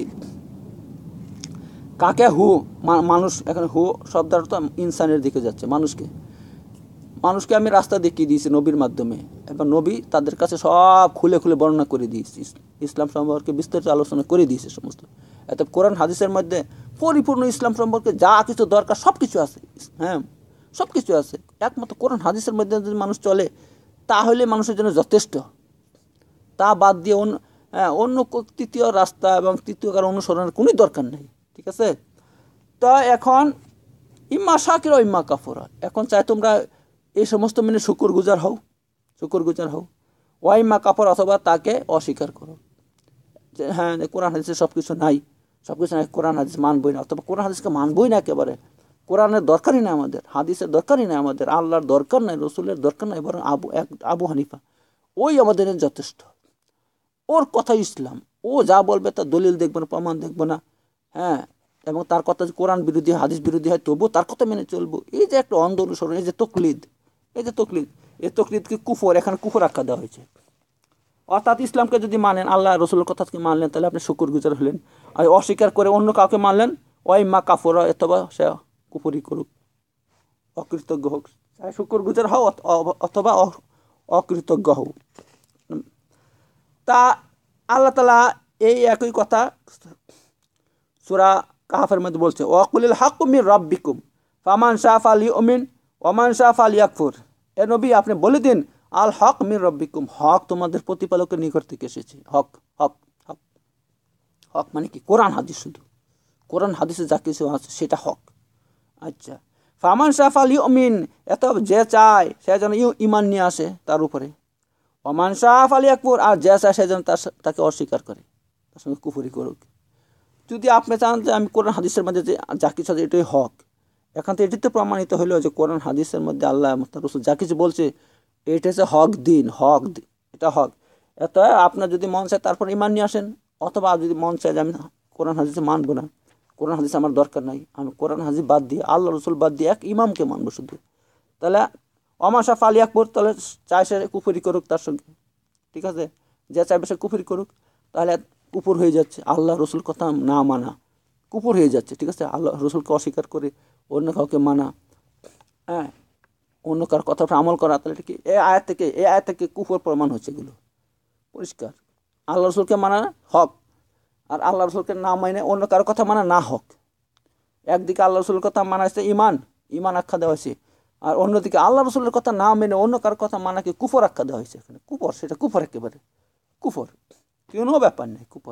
কাকে? হু মানুষ, এখানে হু শব্দটা তো ইনসানের দিকে যাচ্ছে, মানুষকে মানুষকে আমি রাস্তা দেখিয়ে দিয়েছি নবীর মাধ্যমে। এবার নবী তাদের কাছে সব খুলে খুলে বর্ণনা করে দিয়েছি, ইসলাম সম্পর্কে বিস্তারিত আলোচনা করে দিয়েছে সমস্ত। এত কোরআন হাদিসের মধ্যে পরিপূর্ণ ইসলাম সম্পর্কে যা কিছু দরকার সব কিছু আছে। হ্যাঁ, সব কিছু আছে। একমাত্র কোরআন হাদিসের মধ্যে যদি মানুষ চলে, তাহলে মানুষের জন্য যথেষ্ট। তা বাদ দিয়ে অন্য হ্যাঁ অন্য তৃতীয় রাস্তা এবং তৃতীয় কারণ অনুসরণের কোনোই দরকার নেই। ঠিক আছে? তো এখন ইম্মা শাকির ও ইম্মা কাফুরা, এখন চাই তোমরা এই সমস্ত মেনে শুকর গুজার হও, শুকর গুজার হও, ওয়াইম্মা কাফর, অথবা তাকে অস্বীকার করো, যে হ্যাঁ কোরআন হাদিসে সব কিছু নাই, সব কিছু নাই, কোরআন হাদিস মানবই না, অথবা কোরআন হাদিসকে মানবই না একেবারে, কোরআনের দরকারই না আমাদের, হাদিসের দরকারই না আমাদের, আল্লাহর দরকার নাই, রসুলের দরকার নাই, বরং আবু এক আবু হানিফা ওই আমাদের যথেষ্ট, ওর কথা ইসলাম, ও যা বলবে তার দলিল দেখবো না, প্রমাণ দেখবো না। হ্যাঁ, এবং তার কথা কোরআন বিরোধী, হাদিস বিরোধী হয়, তবুও তার কথা মেনে চলবো। এই যে একটা অন্ধ অনুসরণ, এই যে তকলিদ, এই যে তকলিদ, এই তকলিদকে কুফর, এখানে কুফর আখ্যা দেওয়া হয়েছে। অর্থাৎ ইসলামকে যদি মানেন, আল্লাহ রসুলের কথাকে মানলেন, তাহলে আপনি শুকুর গুজার হলেন। আর অস্বীকার করে অন্য কাউকে মানলেন, ওই মা কাফর, অথবা সে কুফরি করুক, অকৃতজ্ঞ হোক, শুকুর গুজার হও অথবা অকৃতজ্ঞ হও। তা আল্লাহ তাআলা এই একই কথা সূরা কাহফের মধ্যে বলছে, ওয়াকুলিল হাক্কু মির রাব্বিকুম ফামান শাআ ফালিউমিন ওয়ামান শাআ ফালিয়াকফুর। এ নবী, আপনি বলে দিন, আল হক মির রাব্বিকুম, হক তোমাদের প্রতিপালকের নিকট থেকে এসেছে। হক হক হক হক মানে কি? কোরআন হাদিস, শুধু কোরআন হাদিসে যা কিছু আছে সেটা হক। আচ্ছা, ফামান শাআ ফালিউমিন, এত যে চায় সে যেন ঈমান নিয়ে আসে তার উপরে, ওমান শাআ ফালিয়াকফুর, আর যে চায় সে যেন তার তাকে অস্বীকার করে, তার সঙ্গে কুফরি করুক। যদি আপনি চান যে আমি কোরআন হাদিসের মধ্যে যে যা কিছু আছে এটাই হক, এখান থেকে এটিতে প্রমাণিত হলো যে কোরআন হাদিসের মধ্যে আল্লাহ রসুল যা কিছু বলছে এটা হচ্ছে হক দিন, হক এটা হক। এত আপনার যদি মন চায় তারপর ঈমান নিয়ে আসেন, অথবা যদি মন চায় যে আমি কোরআন হাদিসে মানবো না, কোরআন হাদিস আমার দরকার নাই, আমি কোরআন হাদিস বাদ দিয়ে আল্লাহ রসুল বাদ দিয়ে এক ইমামকে মানবো শুধু, তাহলে অমাশা ফালিয়াকপুর, তাহলে চায় সে কুফরি করুক তার সঙ্গে। ঠিক আছে? যে চাইবে সে কুফরি করুক, তাহলে কুফর হয়ে যাচ্ছে। আল্লাহ রসুল কথা না মানা কুফর হয়ে যাচ্ছে। ঠিক আছে? আল্লাহ রসুলকে অস্বীকার করে অন্য কাউকে মানা, হ্যাঁ, অন্য কার কথা আমল করা, তাহলে এটা কি এই আয়াত থেকে এই আয়াত থেকে কুফর প্রমাণ হচ্ছে। এগুলো পরিষ্কার। আল্লাহ রসুলকে মানা হক, আর আল্লাহ রসুলকে না মানে অন্য কারো কথা মানা না হক। একদিকে আল্লাহ রসুলের কথা মানা হচ্ছে ইমান, ইমান আখ্যা দেওয়া হয়েছে, আর অন্যদিকে আল্লাহ রসুলের কথা না মেনে অন্য কারো কথা মানাকে কুফর আখ্যা দেওয়া হয়েছে। এখানে কুফর, সেটা কুফর, একেবারে কুফর, কোনো ব্যাপার নেই কুফর।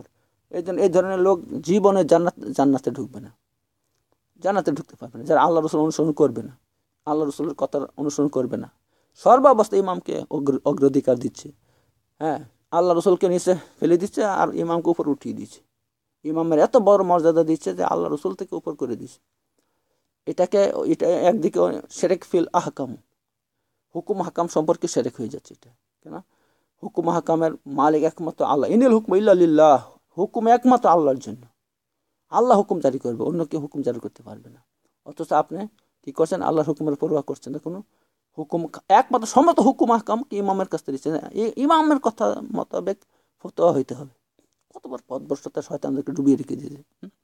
এই জন্য এই ধরনের লোক জীবনে জান্নাত জান্নাতে ঢুকবে না, জান্নাতে ঢুকতে পারবে না। যারা আল্লাহ রসুল অনুসরণ করবে না, আল্লাহ রসুলের কথার অনুসরণ করবে না, সর্বাবস্থায় ইমামকে অগ্রাধিকার দিচ্ছে। হ্যাঁ, আল্লাহ রসুলকে নিচে ফেলে দিচ্ছে আর ইমামকে উপর উঠিয়ে দিচ্ছে। ইমামের এত বড় মর্যাদা দিচ্ছে যে আল্লাহ রসুল থেকে উপর করে দিচ্ছে। এটাকে এটা একদিকে শিরক ফিল আহকাম, হুকুম হাকাম সম্পর্কে শিরক হয়ে যাচ্ছে এটা। কেন? হুকুম হাকামের মালিক একমাত্র আল্লাহ। ইনিল হুকম ইল্লা লিল্লাহ, হুকুম একমাত্র আল্লাহর জন্য। আল্লাহ হুকুম জারি করবে, অন্য কেউ হুকুম জারি করতে পারবে না। অথচ আপনি কি করছেন? আল্লাহর হুকুমের পরোয়া করছেন না। কোনো হুকুম একমাত্র সমস্ত হুকুম হাকাম কি ইমামের কাছ থেকে দিচ্ছেন। ইমামের কথা মোতাবেক ফতোয়া হইতে হবে। কতবার পথভ্রষ্টতা শয়তানদেরকে ডুবিয়ে রেখে দিয়েছে।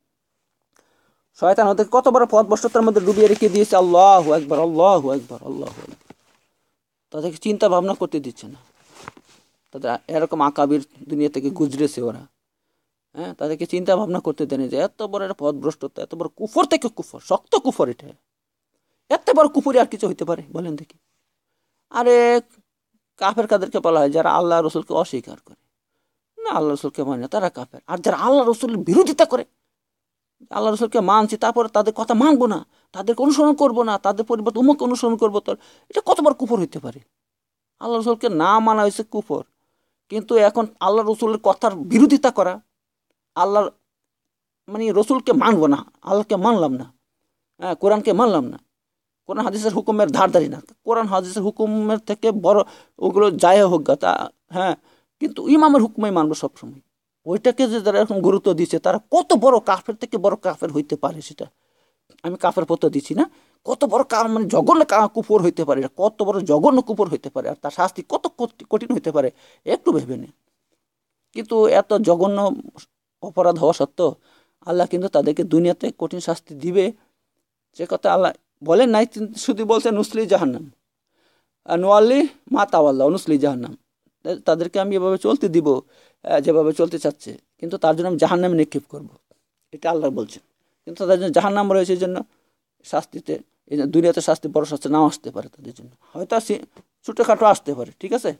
শয়তান ওদের কতবার পথভ্রষ্টতার মধ্যে ডুবিয়ে রেখে দিয়েছে। আল্লাহু আকবার, আল্লাহু আকবার, আল্লাহু আকবার। তাদেরকে চিন্তা ভাবনা করতে দিচ্ছে না। তাদের এরকম আকাবির দুনিয়া থেকে গুজরেছে ওরা। হ্যাঁ, তাদেরকে চিন্তা ভাবনা করতে দেয়নি যে এত বড় একটা পথভ্রষ্টতা, এত বড় কুফর থেকে কুফর, শক্ত কুফর এটা। এত বড় কুফরি আর কিছু হইতে পারে বলেন দেখি? আরে কাফের কাদেরকে বলা হয়? যারা আল্লাহ রসুলকে অস্বীকার করে, না আল্লাহ রসুলকে মানে না, তারা কাফের। আর যারা আল্লাহ রসুলের বিরোধিতা করে, আল্লাহ রসুলকে মানছি তারপরে তাদের কথা মানবো না, তাদেরকে অনুসরণ করবো না, তাদের পরিবর্তে উমুককে অনুসরণ করবো, তো এটা কতবার কুফর হইতে পারে? আল্লাহ রসুলকে না মানা হয়েছে কুফর, কিন্তু এখন আল্লাহ রসুলের কথার বিরোধিতা করা, আল্লাহর মানে রসুলকে মানবো না, আল্লাহকে মানলাম না, হ্যাঁ কোরআনকে মানলাম না, কোরআন হাদিসের হুকুমের ধারধারি না, কোরআন হাদিসের হুকুমের থেকে বড় ওগুলো যায় হোক তা, হ্যাঁ, কিন্তু ইমামের হুকুমই মানবো সবসময়। ওইটাকে যে যারা এখন গুরুত্ব দিচ্ছে তারা কত বড় কাফের থেকে বড় কাফের হইতে পারে, সেটা আমি কাফের পত্র দিচ্ছি না, কত বড় কা মানে জঘন্য কুফর হইতে পারে, কত বড় জঘন্য কুফর হইতে পারে, আর তার শাস্তি কত কঠিন হইতে পারে একটু ভেবে নেই। কিন্তু এত জঘন্য অপরাধ হওয়া সত্ত্বেও আল্লাহ কিন্তু তাদেরকে দুনিয়াতে কঠিন শাস্তি দিবে, যে কথা আল্লাহ বলেন নাই, শুধু বলছে নুসলি জাহান্নাম, আর নোয়াল্লি মা তাওয়াল্লাহ নুসলি জাহান্নাম। তাদেরকে আমি এভাবে চলতে দিব যেভাবে চলতে চাচ্ছে, কিন্তু তার জন্য আমি জাহান্নামে নিক্ষেপ করব, এটা আল্লাহ বলছেন। কিন্তু তাদের জন্য জাহান্নাম রয়েছে, এই জন্য শাস্তিতে, এই দুনিয়াতে শাস্তি বড় শাস্তি নাও আসতে পারে তাদের জন্য, হয়তো ছোটোখাটো আসতে পারে। ঠিক আছে?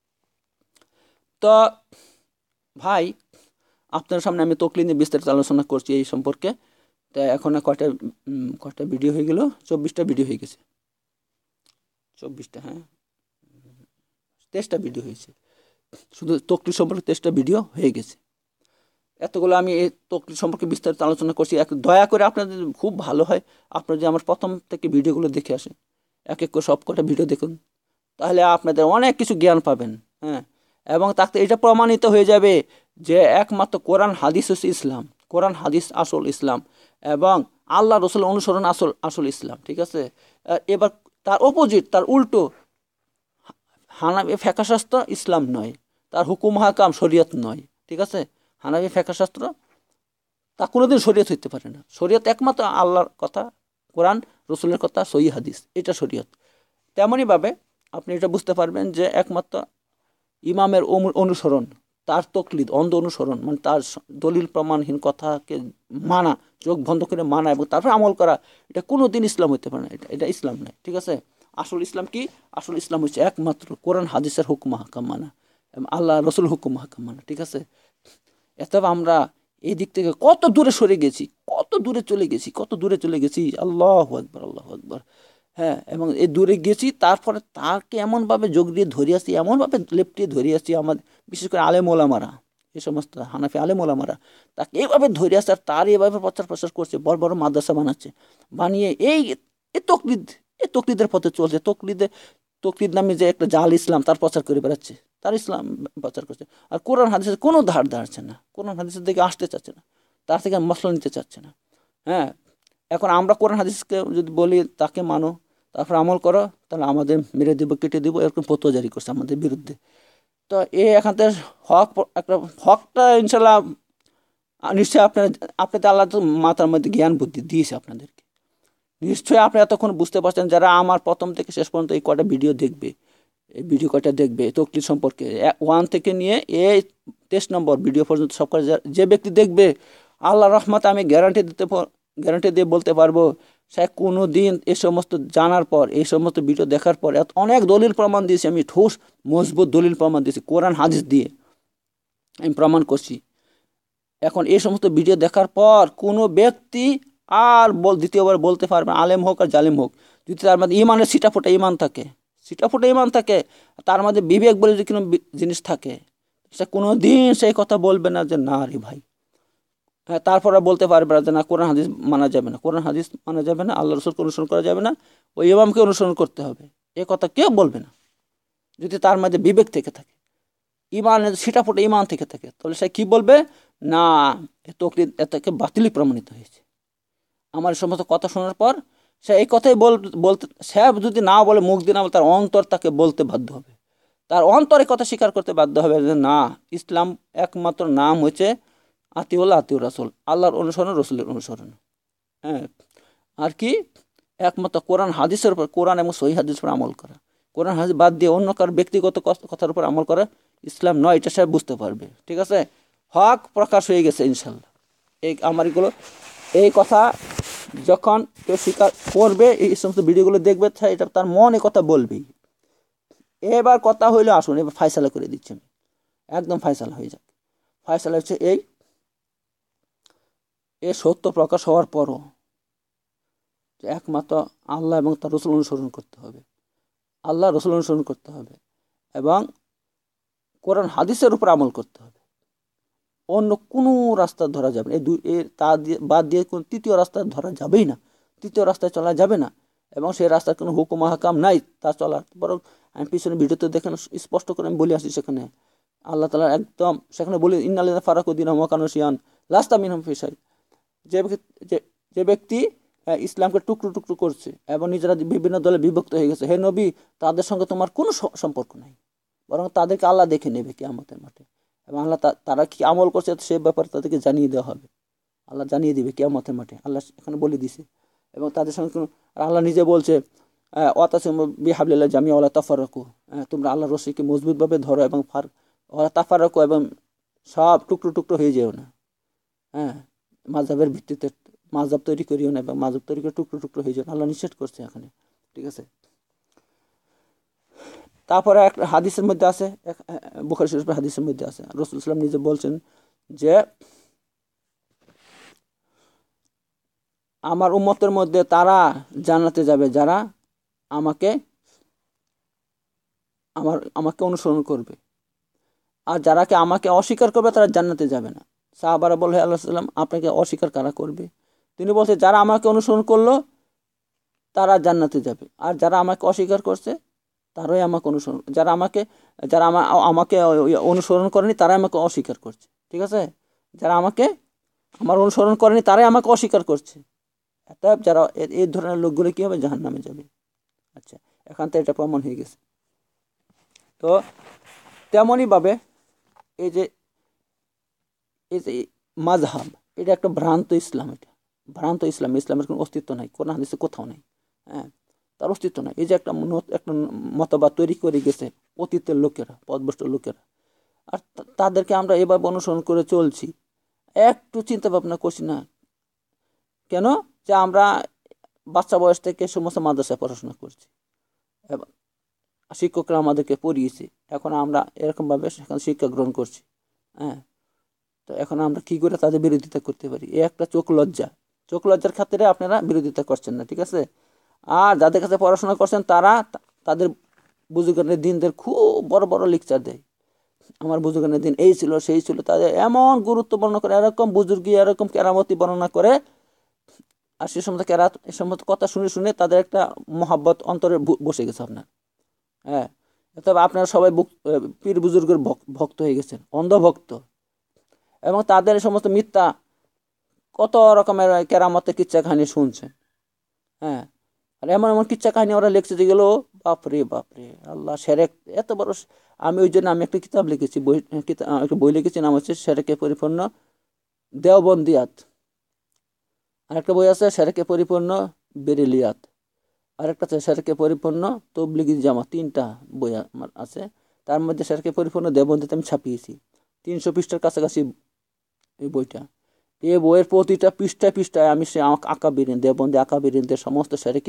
তো ভাই, আপনার সামনে আমি তকলিদ নিয়ে বিস্তারিত আলোচনা করছি এই সম্পর্কে। তা এখন কয়টা কয়টা ভিডিও হয়ে গেল? চব্বিশটা ভিডিও হয়ে গেছে, চব্বিশটা, হ্যাঁ তেইশটা ভিডিও হয়েছে, শুধু তকলিদ সম্পর্কে তেইশটা ভিডিও হয়ে গেছে। এতগুলো আমি এই তকলিদ সম্পর্কে বিস্তারিত আলোচনা করছি। এক দয়া করে আপনাদের খুব ভালো হয় আপনারা যে আমার প্রথম থেকে ভিডিওগুলো দেখে আসেন, এক এক করে সব কটা ভিডিও দেখুন, তাহলে আপনাদের অনেক কিছু জ্ঞান পাবেন। হ্যাঁ, এবং তাতে এটা প্রমাণিত হয়ে যাবে যে একমাত্র কোরআন হাদিস হচ্ছে ইসলাম, কোরআন হাদিস আসল ইসলাম, এবং আল্লাহ রসুল অনুসরণ আসল আসল ইসলাম। ঠিক আছে? এবার তার অপোজিট, তার উল্টো, হানাফি ফিকহশাস্ত্র ইসলাম নয়, তার হুকুম হাকাম শরীয়ত নয়। ঠিক আছে? হানাফি ফিকহশাস্ত্র তা কোনোদিন শরীয়ত হইতে পারে না। শরীয়ত একমাত্র আল্লাহর কথা, কোরআন, রসুলের কথা, সহিহ হাদিস, এটা শরীয়ত। তেমনইভাবে আপনি এটা বুঝতে পারবেন যে একমাত্র ইমামের অনুসরণ, তার তকলিদ, অন্ধ অনুসরণ, মানে তার দলিল প্রমাণহীন কথাকে মানা, চোখ বন্ধ করে মানা এবং তারপরে আমল করা, এটা কোনো দিন ইসলাম হইতে পারে না। এটা এটা ইসলাম নয়। ঠিক আছে? আসল ইসলাম কি? আসল ইসলাম হচ্ছে একমাত্র কোরআন হাদিসের হুকুম হাকাম মানা এবং আল্লাহ রসুল হুকুম হাকাম মানা। ঠিক আছে? এত আমরা এই দিক থেকে কত দূরে সরে গেছি, কত দূরে চলে গেছি, কত দূরে চলে গেছি। আল্লাহু আকবার, আল্লাহু আকবার। হ্যাঁ, এবং এই দূরে গেছি, তারপরে তাকে এমনভাবে যোগ দিয়ে ধরিয়েছি, এমনভাবে লেপটিয়ে ধরিয়েছি, আমাদের বিশেষ করে আলেম ওলামারা, এই সমস্ত হানাফি আলেম ওলামারা তাকে এইভাবে ধরিয়েছে, আর তার এইভাবে প্রচার প্রসার করছে, বড় বড় মাদ্রাসা বানাচ্ছে, বানিয়ে এই এই তকলিদ, এই তকলিদের পথে চলছে। তকলিদে তকলিদ নামে যে একটা জাল ইসলাম তার প্রচার করে বেড়াচ্ছে, তার ইসলাম প্রচার করছে। আর কোরআন হাদিসের কোনো ধার ধারছে না, কোরআন হাদিসের দিকে আসতে চাচ্ছে না, তার থেকে মশলা নিতে চাচ্ছে না। হ্যাঁ, এখন আমরা কোরআন হাদিসকে যদি বলি তাকে মানো, তারপর আমল করো, তাহলে আমাদের মেরে দিব, কেটে দিব, এরকম ফতোয়া জারি করছে আমাদের বিরুদ্ধে। তো এই এখান থেকে হক, একটা হকটা ইনশাল্লাহ নিশ্চয়ই আপনার আপনাদের আল্লাহ তো মাথার মধ্যে জ্ঞান বুদ্ধি দিয়েছে আপনাদেরকে, নিশ্চয়ই আপনি এতক্ষণ বুঝতে পারছেন। যারা আমার প্রথম থেকে শেষ পর্যন্ত এই কটা ভিডিও দেখবে, এই ভিডিও কটা দেখবে তকলিদ সম্পর্কে, ওয়ান থেকে নিয়ে এই তেইশ নম্বর ভিডিও পর্যন্ত সব কটা যে ব্যক্তি দেখবে, আল্লাহ রহমতে আমি গ্যারান্টি দিতে গ্যারান্টি দিয়ে বলতে পারবো, সে কোনো দিন এ সমস্ত জানার পর, এই সমস্ত ভিডিও দেখার পর, অনেক দলিল প্রমাণ দিয়েছি আমি, ঠোস মজবুত দলিল প্রমাণ দিয়েছি, কোরআন হাদিস দিয়ে আমি প্রমাণ করছি এখন এই সমস্ত ভিডিও দেখার পর কোনো ব্যক্তি আর বল দ্বিতীয়বার বলতে পারবে না, আলেম হোক আর জালিম হোক, যদি তার মধ্যে ইমানের সিটা ফোটা ইমান থাকে, সিটা ফোটা ইমান থাকে, তার মধ্যে বিবেক বলে যদি কোনো জিনিস থাকে, সে কোনো দিন সেই কথা বলবে না যে না রে ভাই। হ্যাঁ, তারপরে বলতে পারবে না যে না কোরআন হাদিস মানা যাবে না, কোরআন হাদিস মানা যাবে না, আল্লাহ রসুলকে অনুসরণ করা যাবে না, ওই ইমামকে অনুসরণ করতে হবে, এ কথা কেউ বলবে না যদি তার মধ্যে বিবেক থেকে থাকে, ইমানের সিটা ফোটা ইমান থেকে থাকে। তাহলে সে কি বলবে, না এ তকলিদ এটাকে বাতিলই প্রমাণিত হয়েছে। আমার এই সমস্ত কথা শোনার পর সে এই কথাই বল বলতে সে যদি না বলে মুখ দিয়ে না বলে, তার অন্তর তাকে বলতে বাধ্য হবে, তার অন্তরে কথা স্বীকার করতে বাধ্য হবে যে না, ইসলাম একমাত্র নাম হচ্ছে আতিউল্লাহ আতিউর রাসূল, আল্লাহর অনুসরণ, রসুলের অনুসরণ। হ্যাঁ, আর কি একমাত্র কোরআন হাদিসের উপর, কোরআন এবং সহিহ হাদিসের উপর আমল করা, কোরআন হাদিস বাদ দিয়ে অন্য কার ব্যক্তিগত কথার উপর আমল করা ইসলাম নয়, এটা সে বুঝতে পারবে। ঠিক আছে, হক প্রকাশ হয়ে গেছে ইনশাল্লাহ। এই আমার এগুলো এই কথা যখন কেউ স্বীকার করবে, এই সমস্ত ভিডিওগুলো দেখবে, এটা তার মনে কথা বলবেই। এবার কথা হইলে আসুন, এবার ফায়সালা করে দিচ্ছি আমি, একদম ফায়সালা হয়ে যাক। ফায়সালা হচ্ছে এই, এ সত্য প্রকাশ হওয়ার পরও একমাত্র আল্লাহ এবং তার রসুল অনুসরণ করতে হবে, আল্লাহ রসুল অনুসরণ করতে হবে এবং কোরআন হাদিসের উপর আমল করতে হবে। অন্য কোনো রাস্তা ধরা যাবে না, এই দুই এর তা দিয়ে বাদ দিয়ে কোনো তৃতীয় রাস্তা ধরা যাবেই না, তৃতীয় রাস্তায় চলা যাবে না, এবং সেই রাস্তার কোনো হুকুম হাকাম নাই তা চলার। বরং আমি পিছনে ভিডিওতে দেখেন স্পষ্ট করে আমি বলে আসি, সেখানে আল্লাহ তাআলা একদম সেখানে বলি, ইন্নাল্লাযিনা ফারাকুদ্দীন ওয়া কানু শিয়ান লাস্তা মিনহুম ফি শাই, যে যে যে ব্যক্তি ইসলামকে টুকরো টুকরো করছে এবং নিজেরা বিভিন্ন দলে বিভক্ত হয়ে গেছে, হে নবী তাদের সঙ্গে তোমার কোনো সম্পর্ক নাই, বরং তাদেরকে আল্লাহ দেখে নেবে কিয়ামতের মাঠে, এবং আল্লাহ তারা কি আমল করছে সে ব্যাপারে তাদেরকে জানিয়ে দেওয়া হবে, আল্লাহ জানিয়ে দিবে কিয়ামতের মাঠে, আল্লাহ এখানে বলে দিছে। এবং তাদের সঙ্গে কোনো, আল্লাহ নিজে বলছে ওয়াতাসিমু বিহাবলিল্লাহি জামিআন ওয়া লা তাফাররাকু, তোমরা আল্লাহর রশিকে মজবুতভাবে ধরো এবং ফার ওয়া তাফাররাকু, এবং সব টুকরো টুকরো হয়ে যেও না। হ্যাঁ, মাযহাবের ভিত্তিতে মাযহাব তৈরি করিও না এবং মাযহাব তৈরি করে টুকরো টুকরো হয়ে যেও না, আল্লাহ নিষেধ করছে এখানে। ঠিক আছে, তারপরে এক হাদিসের মধ্যে আছে, বুখারী শরীফের হাদিসের মধ্যে আছে, রাসূল সাল্লাল্লাহু আলাইহি ওয়াসাল্লাম নিজে বলছেন যে আমার উম্মতের মধ্যে তারা জান্নাতে যাবে যারা আমাকে আমার আমাকে অনুসরণ করবে, আর যারা কে আমাকে অস্বীকার করবে তারা জান্নাতে যাবে না। সাহাবারা বলে, হে আল্লাহর রাসূল, আপনাকে অস্বীকার কারা করবে? তিনি বলছে, যারা আমাকে অনুসরণ করলো তারা জান্নাতে যাবে, আর যারা আমাকে অস্বীকার করছে তারাই আমাকে অনুসরণ, যারা আমাকে যারা আমাকে অনুসরণ করেনি তারাই আমাকে অস্বীকার করছে। ঠিক আছে, যারা আমাকে আমার অনুসরণ করেনি তারাই আমাকে অস্বীকার করছে, অতএব যারা এই ধরনের লোকগুলো কি হবে, জাহান্নামে যাবে। আচ্ছা, এখান থেকে এটা প্রমাণ হয়ে গেছে। তো তেমনই ভাবে এই যে এই যে মাযহাব, এটা একটা ভ্রান্ত ইসলাম, এটা ভ্রান্ত ইসলাম, ইসলামের কোনো অস্তিত্ব নাই, কোরআন হাদিসে কোথাও নাই। হ্যাঁ, তার অস্তিত্ব নাই। এই যে একটা একটা মতবাদ তৈরি করে গেছে অতীতের লোকেরা, পথভ্রষ্ট লোকেরা, আর তাদেরকে আমরা এভাবে অনুসরণ করে চলছি, একটু চিন্তা ভাবনা করছি না কেন যে আমরা বাচ্চা বয়স থেকে সমস্ত মাদ্রাসায় পড়াশোনা করছি এবং শিক্ষকরা আমাদেরকে পড়িয়েছে, এখন আমরা এরকমভাবে সেখানে শিক্ষা গ্রহণ করছি। হ্যাঁ, তো এখন আমরা কী করে তাদের বিরোধিতা করতে পারি? এই একটা চোখ লজ্জা, চোখ লজ্জার খাতিরে আপনারা বিরোধিতা করছেন না। ঠিক আছে, আর যাদের কাছে পড়াশোনা করছেন তারা তাদের বুজুর্গানের দিনদের খুব বড় বড় লেকচার দেয়, আমার বুজুর্গানের দিন এই ছিল সেই ছিল, তাদের এমন গুরুত্ব বর্ণনা করে, এরকম বুজুর্গি এরকম কেরামতি বর্ণনা করে, আর সে সমস্ত কেরাত এ সমস্ত কথা শুনে শুনে তাদের একটা মহাব্বত অন্তরে বসে গেছে আপনার। হ্যাঁ, তবে আপনারা সবাই পীর বুজুর্গের ভক্ত হয়ে গেছেন, অন্ধভক্ত, এবং তাদের সমস্ত মিথ্যা কত রকমের কেরামতের কিচ্ছা কাহিনী শুনছেন। হ্যাঁ, আর এমন এমন কিচ্ছা কাহিনী ওরা লিখছে যেগুলো বাপরে বাপরে, আল্লাহ সেরেক এত বড়। আমি ওই জন্য আমি একটা কিতাব লিখেছি, বই একটা বই লিখেছি, নাম হচ্ছে সেরেকে পরিপূর্ণ দেওবন্দিয়াত, আর একটা বই আছে সেরেকে পরিপূর্ণ বেরেলিয়াত, আর একটা আছে সেরেকে পরিপূর্ণ তবলিগি জামাত, তিনটা বই আমার আছে। তার মধ্যে সেরেকে পরিপূর্ণ দেওবন্দিতে আমি ছাপিয়েছি, তিনশো পৃষ্ঠার কাছাকাছি এই বইটা। এই বইয়ের প্রতিটা পৃষ্ঠায় পৃষ্ঠায় আমি সে আঁকা বেরিন দেওবন্দি আঁকা বেরিনদের সমস্ত সেরেকি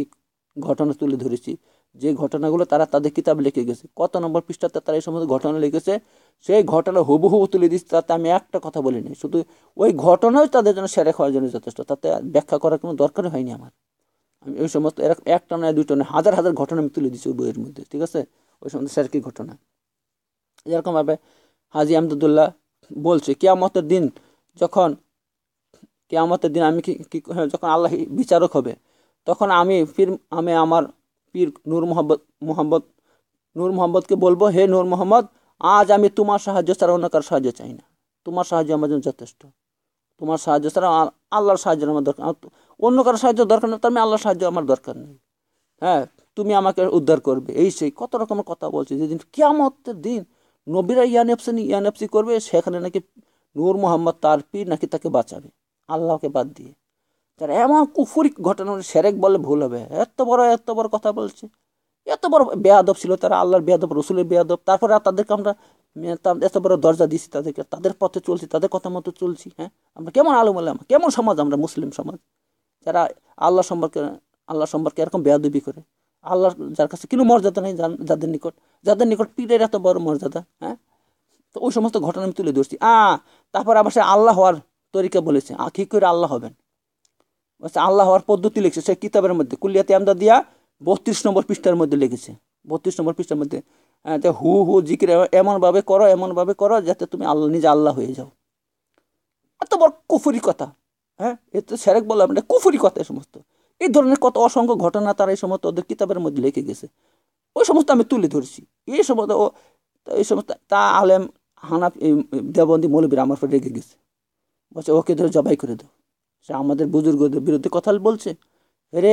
ঘটনা তুলে ধরেছি, যে ঘটনাগুলো তারা তাদের কিতাব লিখে গেছে। কত নম্বর পৃষ্ঠাতে তারা এই সমস্ত ঘটনা লিখেছে, সেই ঘটনা হুবহু তুলে দিচ্ছে। তাতে আমি একটা কথা বলিনি, শুধু ওই ঘটনাই তাদের জন্য সেরেক হওয়ার জন্য যথেষ্ট, তাতে ব্যাখ্যা করার কোনো দরকারই হয়নি আমার। আমি ওই সমস্ত এরকম একটা নয় দুটো নয় হাজার হাজার ঘটনা আমি তুলে দিচ্ছি ওই বইয়ের মধ্যে, ঠিক আছে, ওই সমস্ত সেরেকি ঘটনা। যেরকমভাবে হাজী আমদুল্লাহ বলছে, কিয়ামতের দিন যখন কিয়ামতের দিন আমি কি যখন আল্লাহ বিচারক হবে, তখন আমি ফির আমি আমার পীর নূর মোহাম্মদ মোহাম্মদ নূর মোহাম্মদকে বলবো, হে নূর মোহাম্মদ, আজ আমি তোমার সাহায্য ছাড়া অন্য কারো সাহায্য চাই না, তোমার সাহায্য আমার জন্য যথেষ্ট, তোমার সাহায্য ছাড়া আল্লাহর সাহায্য আমার দরকার, অন্য কারো সাহায্য দরকার নেই, তার মানে আল্লাহর সাহায্য আমার দরকার নেই। হ্যাঁ, তুমি আমাকে উদ্ধার করবে, এই সেই কত রকমের কথা বলছে। যেদিন কিয়ামতের দিন নবীরা ইয়ানেফসি ইয়ানেফসি করবে, সেখানে নাকি নূর মোহাম্মদ তার পীর নাকি তাকে বাঁচাবে আল্লাহকে বাদ দিয়ে। তার এমন কুফুরি ঘটনা, সেরেক বলে ভুল হবে, এত বড় এত বড় কথা বলছে, এত বড় বেয়াদব ছিল তারা, আল্লাহর বেয়াদব, রসুলের বেয়াদব। তারপরে তাদেরকে আমরা এত বড় দরজা দিচ্ছি, তাদেরকে তাদের পথে চলছি, তাদের কথা মতো চলছি। হ্যাঁ, আমরা কেমন আলম আলম, কেমন সমাজ আমরা, মুসলিম সমাজ, যারা আল্লাহ সম্পর্কে আল্লাহ সম্পর্কে এরকম বেয়াদবি করে, আল্লাহর যার কাছে কোনো মর্যাদা নেই, যাদের নিকট যাদের নিকট পীরের এত বড় মর্যাদা। হ্যাঁ, তো ওই সমস্ত ঘটনা আমি তুলে ধরছি। আ তারপর আবার সে আল্লাহ হওয়ার তরিকা বলেছে, আ কী করে আল্লাহ হবেন, আল্লাহ হওয়ার পদ্ধতি লিখছে সে কিতাবের মধ্যে, কুলিয়াতে আমদা দিয়া বত্রিশ নম্বর পৃষ্ঠার মধ্যে লিখেছে, বত্রিশ নম্বর পৃষ্ঠার মধ্যে হু হু জিকির এমনভাবে করো, এমনভাবে করো যাতে তুমি আল্লাহ নিজে আল্লাহ হয়ে যাও। এত বড় কুফুরি কথা। হ্যাঁ, এ তো সেরেক বললাম, এটা কুফুরি কথা। এই সমস্ত এই ধরনের কত অসংখ্য ঘটনা তারা এই সমস্ত ওদের কিতাবের মধ্যে লিখে গেছে, ওই সমস্ত আমি তুলে ধরছি। এই সমস্ত ও এই সমস্ত তা আলেম হানাফ দেওবন্দি মৌলবীরা আমার উপর রেগে গেছে, বলছে ওকে ধরে জবাই করে দাও, সে আমাদের বুজুর্গদের বিরুদ্ধে কথা বলছে। রে,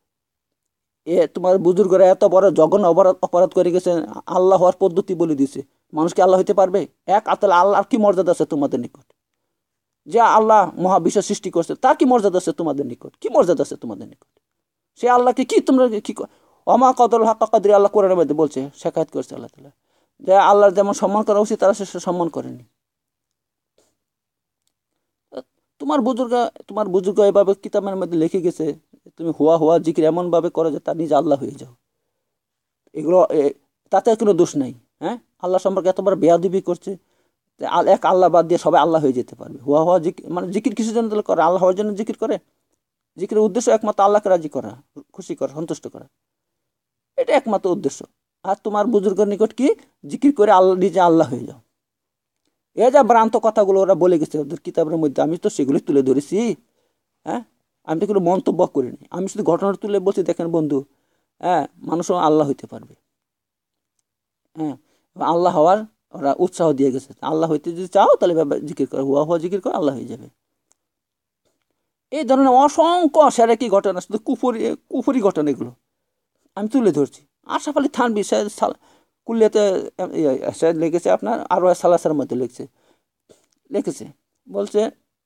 এ তোমার বুজুর্গরা এত বড় জঘন্য অপরাধ অপরাধ করে গেছে, আল্লাহ হওয়ার পদ্ধতি বলে দিছে, মানুষকে আল্লাহ হইতে পারবে? এক আতালে আল্লাহর কি মর্যাদা আছে তোমাদের নিকট? যে আল্লাহ মহাবিশ্ব সৃষ্টি করছে তার কি মর্যাদা আছে তোমাদের নিকট? কি মর্যাদা আছে তোমাদের নিকট? সে আল্লাহকে কি তোমরা কি অমা কদর হাক্কা কদরি আল্লাহ কোরআনের মধ্যে বলছে, শেখায়ত করছে আল্লাহ তাআলা, যে আল্লাহর যেমন সম্মান করা উচিত তারা সে সম্মান করেনি। তোমার বুজুর্গ তোমার বুজুর্গ এভাবে কিতাবের মধ্যে লিখে গেছে, তুমি হুয়া হুয়া জিকির এমনভাবে করো যে তার নিজে আল্লাহ হয়ে যাও। এগুলো তাতে কোনো দোষ নাই। হ্যাঁ, আল্লাহ সম্পর্কে এতবার বেয়াদবি করছে, এক আল্লাহ বাদ দিয়ে সবাই আল্লাহ হয়ে যেতে পারবে। হুয়া হুয়া জিকির মানে জিকির কিছু জন্য করে, আল্লাহ হওয়ার জন্য জিকির করে। জিকিরের উদ্দেশ্য একমাত্র আল্লাহকে রাজি করা, খুশি করা, সন্তুষ্ট করা, এটা একমাত্র উদ্দেশ্য। আর তোমার বুজুর্গের নিকট কি জিকির করে আল্লাহ নিজে আল্লাহ হয়ে যাও, এ যা ভ্রান্ত কথাগুলো ওরা বলে গেছে ওদের কিতাবের মধ্যে, আমি তো সেগুলি তুলে ধরেছি। হ্যাঁ, আমি তো কোনো মন্তব্য করিনি, আমি শুধু ঘটনাটা তুলে বলছি, দেখেন বন্ধু, হ্যাঁ, মানুষও আল্লাহ হইতে পারবে। হ্যাঁ, আল্লাহ হওয়ার ওরা উৎসাহ দিয়ে গেছে, আল্লাহ হইতে যদি চাও তাহলে জিকির করো, হুয়া হুয়া জিকির করো, আল্লাহ হয়ে যাবে। এই ধরনের অসংখ্য সেরেকি ঘটনা, শুধু কুফুরি কুফুরি ঘটনা, এগুলো আমি তুলে ধরছি। আশরাফ আলী থানভী কুল্লিয়াতে লিখেছে, আপনার আরো সালাসার মধ্যে লিখছে লিখেছে বলছে,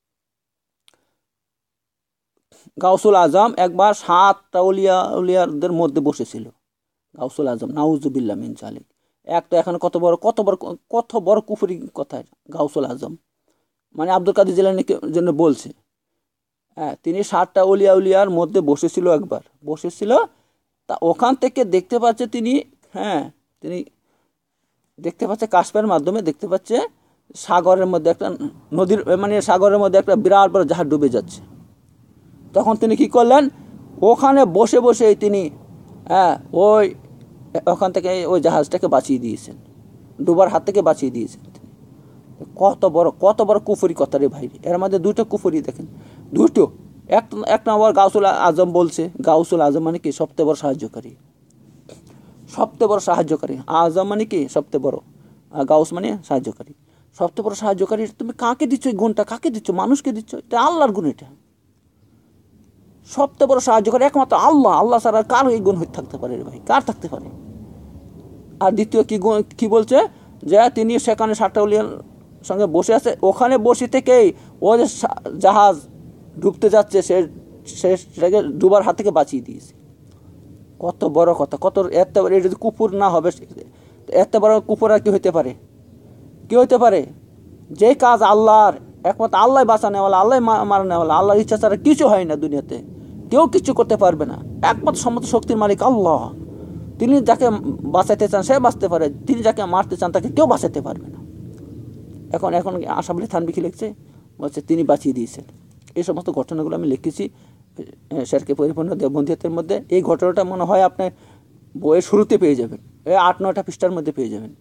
গাউসুল আজম একবার সাতটা উলিয়া উলিয়াদের মধ্যে বসেছিল। গাউসুল আজম, নাউজুবিল্লাহ মিন জালিক, এক তো এখন কত বড় কত বড় কত বড় কুফুরি কথা। গাউসুল আজম মানে আব্দুল কাদের জিলানীকে জন্য বলছে। হ্যাঁ, তিনি সাতটা উলিয়া উলিয়ার মধ্যে বসেছিল, একবার বসেছিল, তা ওখান থেকে দেখতে পাচ্ছে তিনি, হ্যাঁ, তিনি দেখতে পাচ্ছে কাশফের মাধ্যমে দেখতে পাচ্ছে সাগরের মধ্যে একটা নদীর মানে সাগরের মধ্যে একটা বিরাট বড় জাহাজ ডুবে যাচ্ছে। তখন তিনি কি করলেন, ওখানে বসে বসে তিনি, হ্যাঁ, ওই ওখান থেকে ওই জাহাজটাকে বাঁচিয়ে দিয়েছেন, ডুবার হাত থেকে বাঁচিয়ে দিয়েছেন। কত বড় কত বড় কুফুরি কথা রে ভাই। এর মধ্যে দুটো কুফুরি দেখেন, দুটো। এক এক নম্বর গাউসুল আজম বলছে, গাউসুল আজম মানে কি সবচেয়ে বড় সাহায্যকারী, সবচেয়ে বড় সাহায্যকারী। আজম মানে কি সবচেয়ে বড়, গাউস মানে সাহায্যকারী, সবচেয়ে বড় সাহায্যকারী। তুমি কাকে দিচ্ছ এই গুণটা? কাকে দিচ্ছ? মানুষকে দিচ্ছ? এটা আল্লাহর গুণ। এটা সবচেয়ে বড় সাহায্যকারী একমাত্র আল্লাহ। আল্লাহ ছাড়া কার এই গুণ হয়ে থাকতে পারে রে ভাই? কার থাকতে পারে? আর দ্বিতীয় কি গুণ কি বলছে, যে তিনি সেখানে সাতটা উলিয়ার সঙ্গে বসে আছে, ওখানে বসে থেকেই ও যে জাহাজ ডুবতে যাচ্ছে সে সেটাকে ডুবার হাত থেকে বাঁচিয়ে দিয়েছে। কত বড় কথা, কত এত বড়। এটা যদি কুফুর না হবে, এত বড় কুফুর আর কি হইতে পারে? কি হইতে পারে? যে কাজ আল্লাহর, একমাত্র আল্লাহ বাঁচা নেওয়ালা, আল্লাহ মারা নেওয়ালা, আল্লাহর ইচ্ছা ছাড়া কিছু হয় না দুনিয়াতে। কেউ কিছু করতে পারবে না। একমাত্র সমস্ত শক্তির মালিক আল্লাহ। তিনি যাকে বাঁচাতে চান সে বাঁচতে পারে, তিনি যাকে মারতে চান তাকে কেউ বাঁচাতে পারবে না। এখন এখন আশরাফ আলী থানভী কি লিখছে, বলছে তিনি বাঁচিয়ে দিয়েছেন। এই সমস্ত ঘটনাগুলো আমি লিখেছি শেরকে পরিপূর্ণ দেওবন্দিয়তের মধ্যে। এই ঘটনাটা মনে হয় আপনি বইয়ের শুরুতে পেয়ে যাবেন, এই আট নয়টা পৃষ্ঠার মধ্যে পেয়ে যাবেন।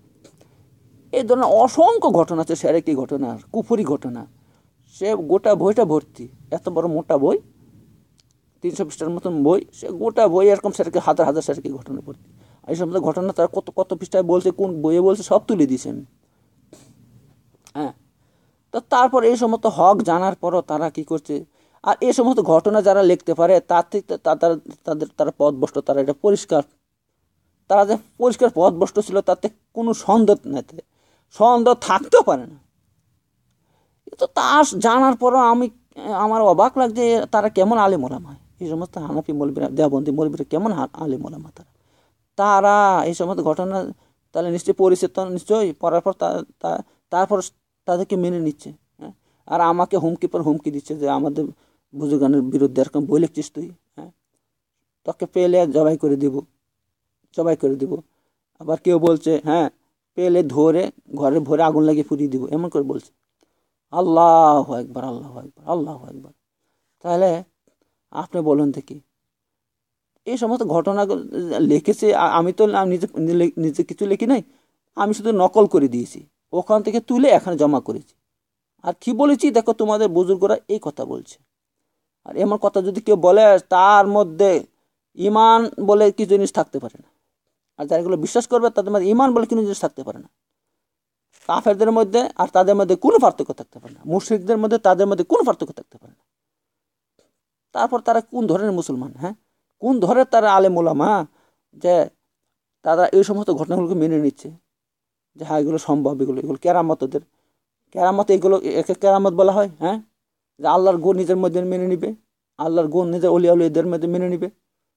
এই ধরনের অসংখ্য ঘটনা আছে, শেরেকি ঘটনা, কুফরি ঘটনা, সে গোটা বইটা ভর্তি। এত বড় মোটা বই, তিনশো পৃষ্ঠার মতন বই, সে গোটা বই এরকম সেরকম হাজার হাজার সেরকম ঘটনা ভর্তি। এই সমস্ত ঘটনা তারা কত কত পৃষ্ঠায় বলছে, কোন বইয়ে বলছে, সব তুলে দিয়েছে আমি। হ্যাঁ, তো তারপর এই সমস্ত হক জানার পরও তারা কি করছে, আর এই সমস্ত ঘটনা যারা লিখতে পারে তার থেকে তাদের তাদের তারা পথভ্রষ্ট, তারা এটা পরিষ্কার, তারা যে পরিষ্কার পথভ্রষ্ট ছিল তাতে কোনো সন্দেহ নাই, সন্দেহ থাকতেও পারে না। তো তা জানার পরও আমি আমার অবাক লাগছে তারা কেমন আলেম ওলামা হয়, এই সমস্ত হানাফি মৌলবীরা, দেওবন্দি মৌলবীরা কেমন আলেম ওলামা তারা তারা এই সমস্ত ঘটনা তাহলে নিশ্চয়ই পরিচিত, নিশ্চয়ই পড়ার পর তারপর তাদেরকে মেনে নিচ্ছে। হ্যাঁ, আর আমাকে হুমকি পর হুমকি দিচ্ছে যে আমাদের বুজুর্গানের বিরুদ্ধে এরকম বই লিখছিস তুই, হ্যাঁ তোকে পেলে জবাই করে দিব, জবাই করে দিব। আবার কেউ বলছে হ্যাঁ পেলে ধরে ঘরে ভরে আগুন লাগিয়ে পুড়িয়ে দিব, এমন করে বলছে। আল্লাহু আকবার, আল্লাহু আকবার, আল্লাহু আকবার। তাহলে আপনি বলুন দেখি, এই সমস্ত ঘটনা লিখেছে, আমি তো নিজে নিজে কিছু লিখি নাই, আমি শুধু নকল করে দিয়েছি, ওখান থেকে তুলে এখানে জমা করেছি। আর কি বলেছি দেখো, তোমাদের বুজুর্গরা এই কথা বলছে। আর এমন কথা যদি কেউ বলে তার মধ্যে ইমান বলে কিছু জিনিস থাকতে পারে না, আর যারা এগুলো বিশ্বাস করবে তাদের মধ্যে ইমান বলে কোনো জিনিস থাকতে পারে না। কাফেরদের মধ্যে আর তাদের মধ্যে কোনো পার্থক্য থাকতে পারে না, মুশরিকদের মধ্যে তাদের মধ্যে কোনো পার্থক্য থাকতে পারে না। তারপর তারা কোন ধরনের মুসলমান, হ্যাঁ কোন ধরনের তারা আলেম ওলামা যে তারা এই সমস্ত ঘটনাগুলোকে মেনে নিচ্ছে যে হ্যাঁ এগুলো সম্ভব, এগুলো এগুলো কেরামত, ওদের কেরামত, এগুলো একে কেরামত বলা হয়। হ্যাঁ, যে আল্লাহর গুণ নিজের মধ্যে মেনে নিবে, আল্লাহর গুণ নিজের অলি আউলিয়াদের মধ্যে মেনে নিবে।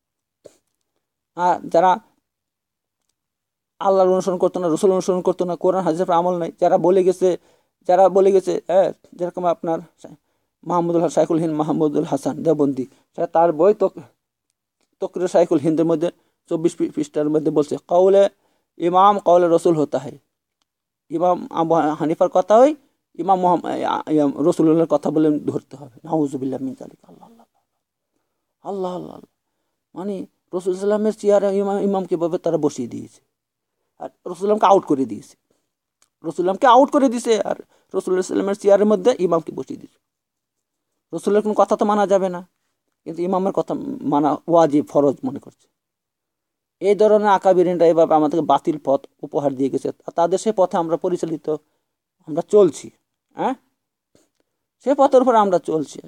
আর যারা আল্লাহর অনুসরণ করতো না, রসুল অনুসরণ করতো না, কোরআন হাদিসের আমল নাই, যারা বলে গেছে যারা বলে গেছে হ্যাঁ, যেরকম আপনার মাহমুদুল শাইখুল হিন্দ মাহমুদুল হাসান দেওবন্দি, সেটা তার বই তো তকরির শাইখুল হিন্দের মধ্যে চব্বিশ পৃষ্ঠার মধ্যে বলছে কওলে ইমাম কওলে রসুল হতা হয়, ইমাম আবু হানিফার কথা হয় ইমাম মোহাম্মদ রসুলের কথা বলে ধরতে হবে। নাউজুবিল্লাহ মিন যালিক। আল্লাহ আল্লাহ আল্লাহ আল্লাহ আল্লাহ, মানে রসুল সাল্লামের চেয়ারে ইমাম ইমামকে ভাবে তারা বসিয়ে দিয়েছে, আর রসুলামকে আউট করে দিয়েছে, রসুলামকে আউট করে দিয়েছে, আর রসুল্লাহ সাল্লামের চেয়ারের মধ্যে ইমামকে বসিয়ে দিয়েছে। রসুলের কোনো কথা তো মানা যাবে না, কিন্তু ইমামের কথা মানা ওয়াজিব, ফরজ মনে করছে। এই ধরনের আকাবিরিনরা এভাবে আমাদেরকে বাতিল পথ উপহার দিয়ে গেছে, তাদের সে পথে আমরা পরিচালিত, আমরা চলছি। হ্যাঁ, সে পথের উপর আমরা চলছি।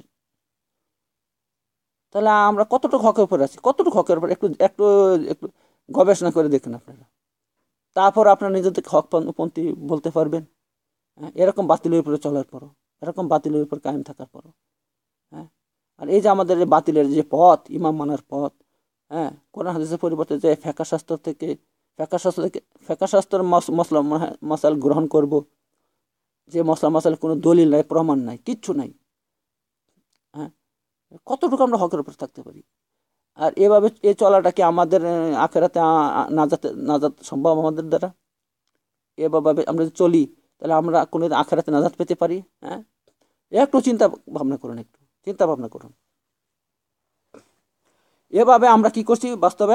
তাহলে আমরা কতটুকু হকের উপর আছি, কতটুকু হকের উপর একটু একটু একটু গবেষণা করে দেখুন আপনারা, তারপর আপনারা নিজেদেরকে হকপন্থী বলতে পারবেন। হ্যাঁ, এরকম বাতিলের উপরে চলার পরও, এরকম বাতিলের উপর কায়েম থাকার পরও। হ্যাঁ, আর এই যে আমাদের বাতিলের যে পথ, ইমাম মানার পথ, হ্যাঁ কোরআন হাদিসের পরিবর্তে যে ফেকা শাস্ত্র থেকে ফেকা শাস্ত্র থেকে ফেকা শাস্ত্রের মশলা মশাল গ্রহণ করব, যে মশলা মশাল কোনো দলিল নাই, প্রমাণ নাই, কিচ্ছু নাই। হ্যাঁ, কতটুকু আমরা হকের উপর থাকতে পারি? আর এভাবে এই চলাটা কি আমাদের আখেরাতে নাজাতে নাজাত সম্ভব আমাদের দ্বারা? এভাবে আমরা যদি চলি তাহলে আমরা কোনো আখেরাতে নাজাত পেতে পারি? হ্যাঁ, একটু চিন্তা ভাবনা করুন, একটু চিন্তা ভাবনা করুন। এভাবে আমরা কি করছি বাস্তবে?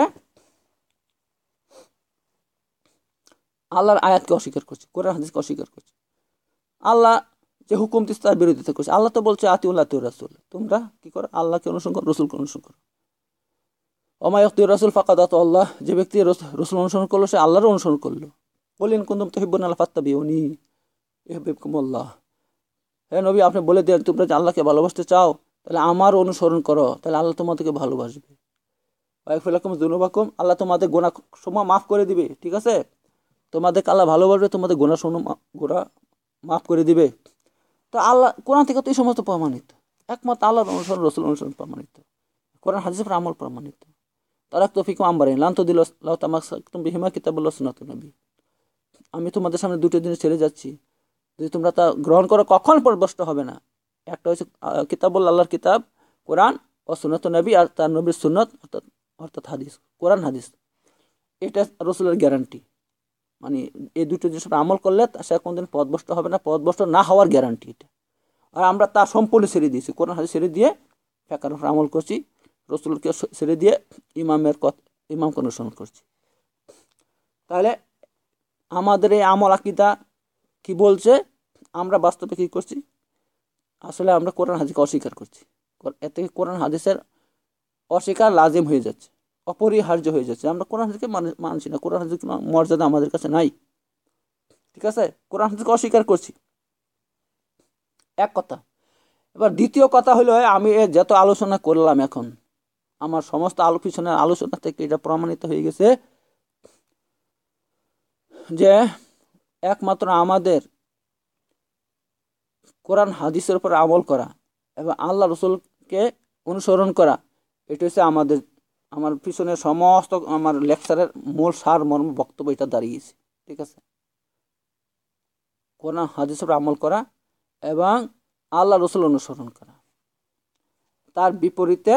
আল্লাহর আয়াতকে অস্বীকার করছি, কোরআন হাদিসকে অস্বীকার করছি, আল্লাহ যে হুকুম দিচ্ছে তার বিরোধিতা করছে। আল্লাহ তো বলছে আতিউল্লাহ আতিউর রাসূল, তোমরা কি করো? আল্লাহকে অনুসরণ করো, রসুলকে অনুসরণ করো। ওমা ইয়াতিউর রাসূল ফাকাদ আতাআল্লাহ, যে ব্যক্তি রসুল অনুসরণ করলো সে আল্লাহর অনুসরণ করলো। কুল ইন কুনতুম তুহিব্বুনা আল্লাহ ফাত্তাবিউনি ইউহিব্বুকুমুল্লাহ, হে নবী আপনি বলে দেন তোমরা যে আল্লাহকে ভালোবাসতে চাও তাহলে আমার অনুসরণ করো, তাহলে আল্লাহ তোমাদেরকে ভালোবাসবে। ওয়াইগফির লাকুম যুনুবাকুম, আল্লাহ তোমাদের গুনাহ সমূহ মাফ করে দিবে। ঠিক আছে, তোমাদেরকে আল্লাহ ভালোবাসবে, তোমাদের গুনাহ সমূহ গুনাহ মাফ করে দিবে। তো আল্লাহ কোরআন থেকে তো এই সমস্ত প্রমাণিত, একমাত্র আল্লাহর অনুসরণ, রসুল অনুসরণ প্রমাণিত, কোরআন হাদিসের আমল প্রমাণিত। তারাক তৌফিকুম আমবারিন লান তুদিল্লাহু তামাসসাকতুম বিহিমা কিতাবুল্লাহ সুন্নাতুন নবী, আমি তোমাদের সামনে দুটো জিনিস ছেড়ে যাচ্ছি, যদি তোমরা তা গ্রহণ করো কখন পরবস্ত হবে না। একটা হচ্ছে কিতাবুল্লাহ, আল্লাহর কিতাব কোরআন, ও সুন্নত নবী আর তার নবীর সুন্নত অর্থাৎ অর্থাৎ হাদিস, কোরআন হাদিস, এটা রসুলের গ্যারান্টি। মানে এই দুটো জিনিস আমল করলে সে কোনদিন পথভ্রষ্ট হবে না, পথভ্রষ্ট না হওয়ার গ্যারান্টি এটা। আর আমরা তা সম্পূর্ণ ছেড়ে দিয়েছি, কোরআন হাদিস ছেড়ে দিয়ে ফেকার উপর আমল করছি, রসুলকে ছেড়ে দিয়ে ইমামের কথা ইমামকে অনুসরণ করছি। তাহলে আমাদের এই আমল আকিদা কি বলছে, আমরা বাস্তবে কি করছি, আসলে আমরা কোরআন হাদিসকে অস্বীকার করছি। এতে কোরআন হাদিসের অস্বীকার লাজিম হয়ে যাচ্ছে, অপরিহার্য হয়ে যাচ্ছে। আমরা কোরআন হাদিসকে মানছি না, কোরআন হাদিসের কোনো মর্যাদা আমাদের কাছে নাই, ঠিক আছে, কোরআন হাদিসকে অস্বীকার করছি, এক কথা। এবার দ্বিতীয় কথা হলো, আমি যত আলোচনা করলাম এখন, আমার সমস্ত আলো পিছনের আলোচনা থেকে এটা প্রমাণিত হয়ে গেছে যে একমাত্র আমাদের কোরআন হাদিসের উপর আমল করা এবং আল্লাহ রসুলকে অনুসরণ করা, এটা হচ্ছে আমাদের আমার পিছনের সমস্ত আমার লেকচারের মূল সার মর্ম বক্তব্য এটা দাঁড়িয়েছে, ঠিক আছে। কোরআন হাদিসের উপর আমল করা এবং আল্লাহ রসুল অনুসরণ করা, তার বিপরীতে